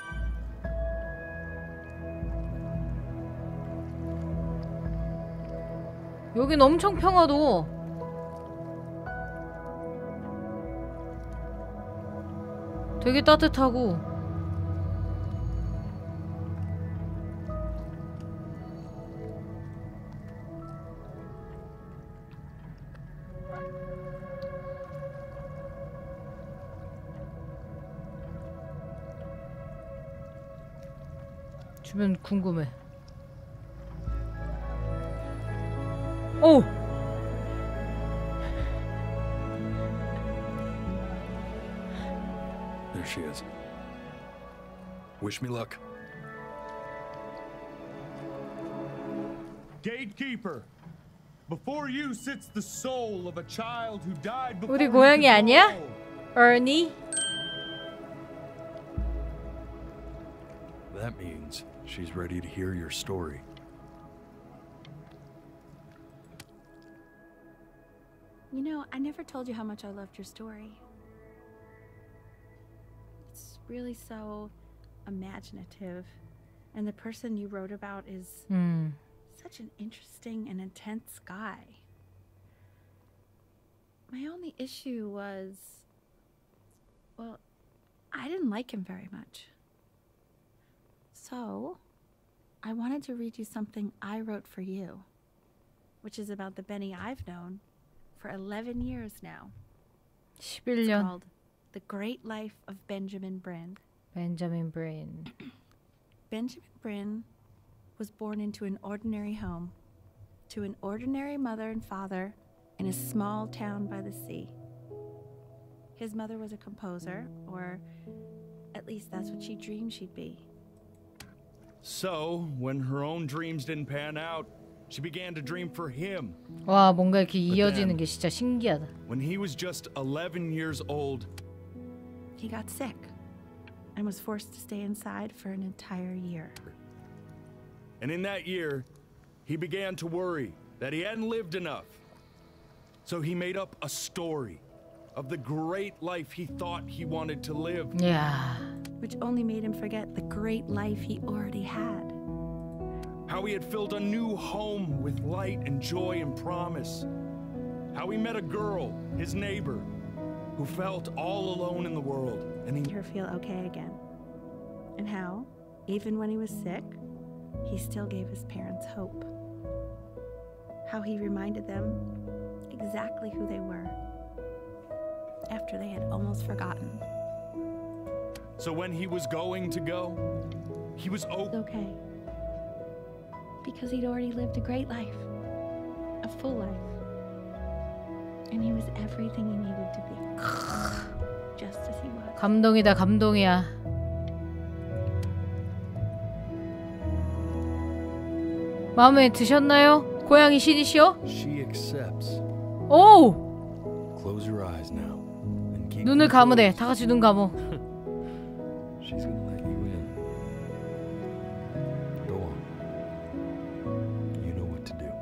여긴 엄청 평화도. 되게 따뜻하고. 주변 궁금해. 오! There she is. Wish me luck. Gatekeeper, before you sits the soul of a child who died before 우리 he 고양이 could 아니야? grow. Ernie? That means she's ready to hear your story. You know, I never told you how much I loved your story. really so imaginative. And the person you wrote about is 음. such an interesting and intense guy. My only issue was, well, I didn't like him very much. So, I wanted to read you something I wrote for you, which is about the Benny I've known for eleven years now. 십일 It's 년. called The Great Life of Benjamin Brin. Benjamin Brin. Benjamin Brin was born into an ordinary home, to an ordinary mother and father in a small town by the sea. His mother was a composer, or at least that's what she dreamed she'd be. So, when her own dreams didn't pan out, she began to dream for him. 와, 뭔가 이렇게 But 이어지는 then, 게 진짜 신기하다. when he was just eleven years old, He got sick and was forced to stay inside for an entire year. and in that year, he began to worry that he hadn't lived enough. So he made up a story of the great life he thought he wanted to live. Yeah. Which only made him forget the great life he already had. How he had filled a new home with light and joy and promise. How he met a girl, his neighbor, who felt all alone in the world, and he made her feel okay again. And how, even when he was sick, he still gave his parents hope. How he reminded them exactly who they were after they had almost forgotten. So when he was going to go, he was okay. Because he'd already lived a great life, a full life. And he was everything he needed to be, just as he was. 감동이다, 감동이야. 마음에 드셨나요? 고양이 신이시여? She accepts. 오! Close your eyes now and keep 눈을 them 감으래. closed. 다 같이 눈 감어. She's gonna let you in. Go on. You know what to do.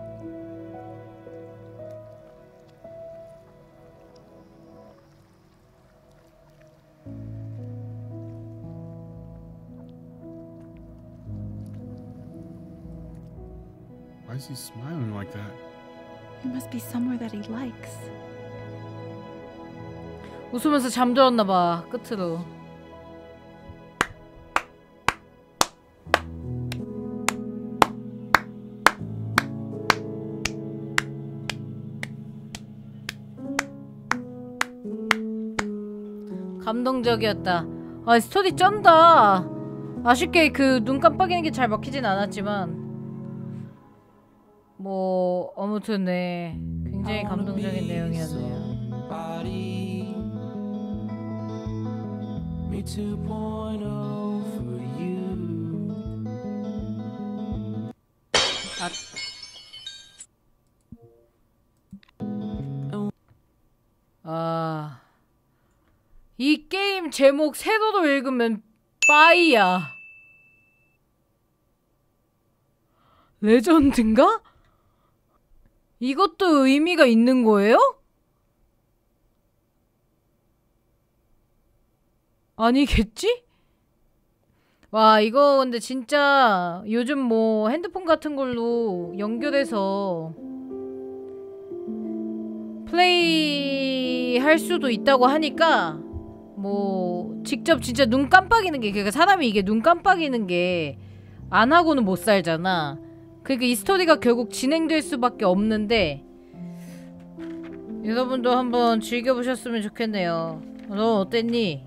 Why is he smiling like that? It must be somewhere that he likes. 웃으면서 잠들었나 봐. 끝으로. 감동적이었다. 아, 스토리 쩐다. 아쉽게 그 눈 깜빡이는 게 잘 먹히진 않았지만 뭐 아무튼 네 굉장히 감동적인 내용이었네요. Me two point oh for you. 아, 이 게임 제목 세도로 읽으면 빠이야. 레전드인가? 이것도 의미가 있는 거예요? 아니겠지? 와, 이거 근데 진짜 요즘 뭐 핸드폰 같은 걸로 연결해서 플레이 할 수도 있다고 하니까 뭐 직접 진짜 눈 깜빡이는 게, 그러니까 사람이 이게 눈 깜빡이는 게 안 하고는 못 살잖아. 그러니까 이 스토리가 결국 진행될 수밖에 없는데 여러분도 한번 즐겨보셨으면 좋겠네요. 너 어땠니?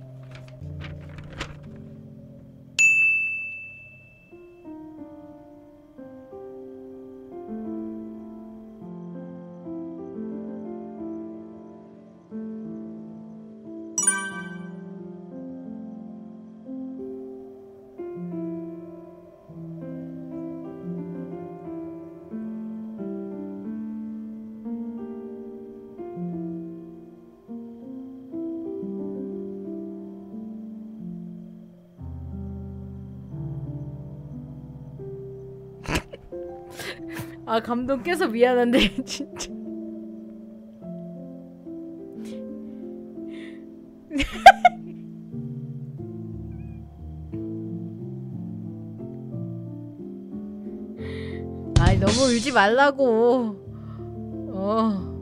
아, 감동 깨서 미안한데 진짜. 아니 너무 울지 말라고. 어.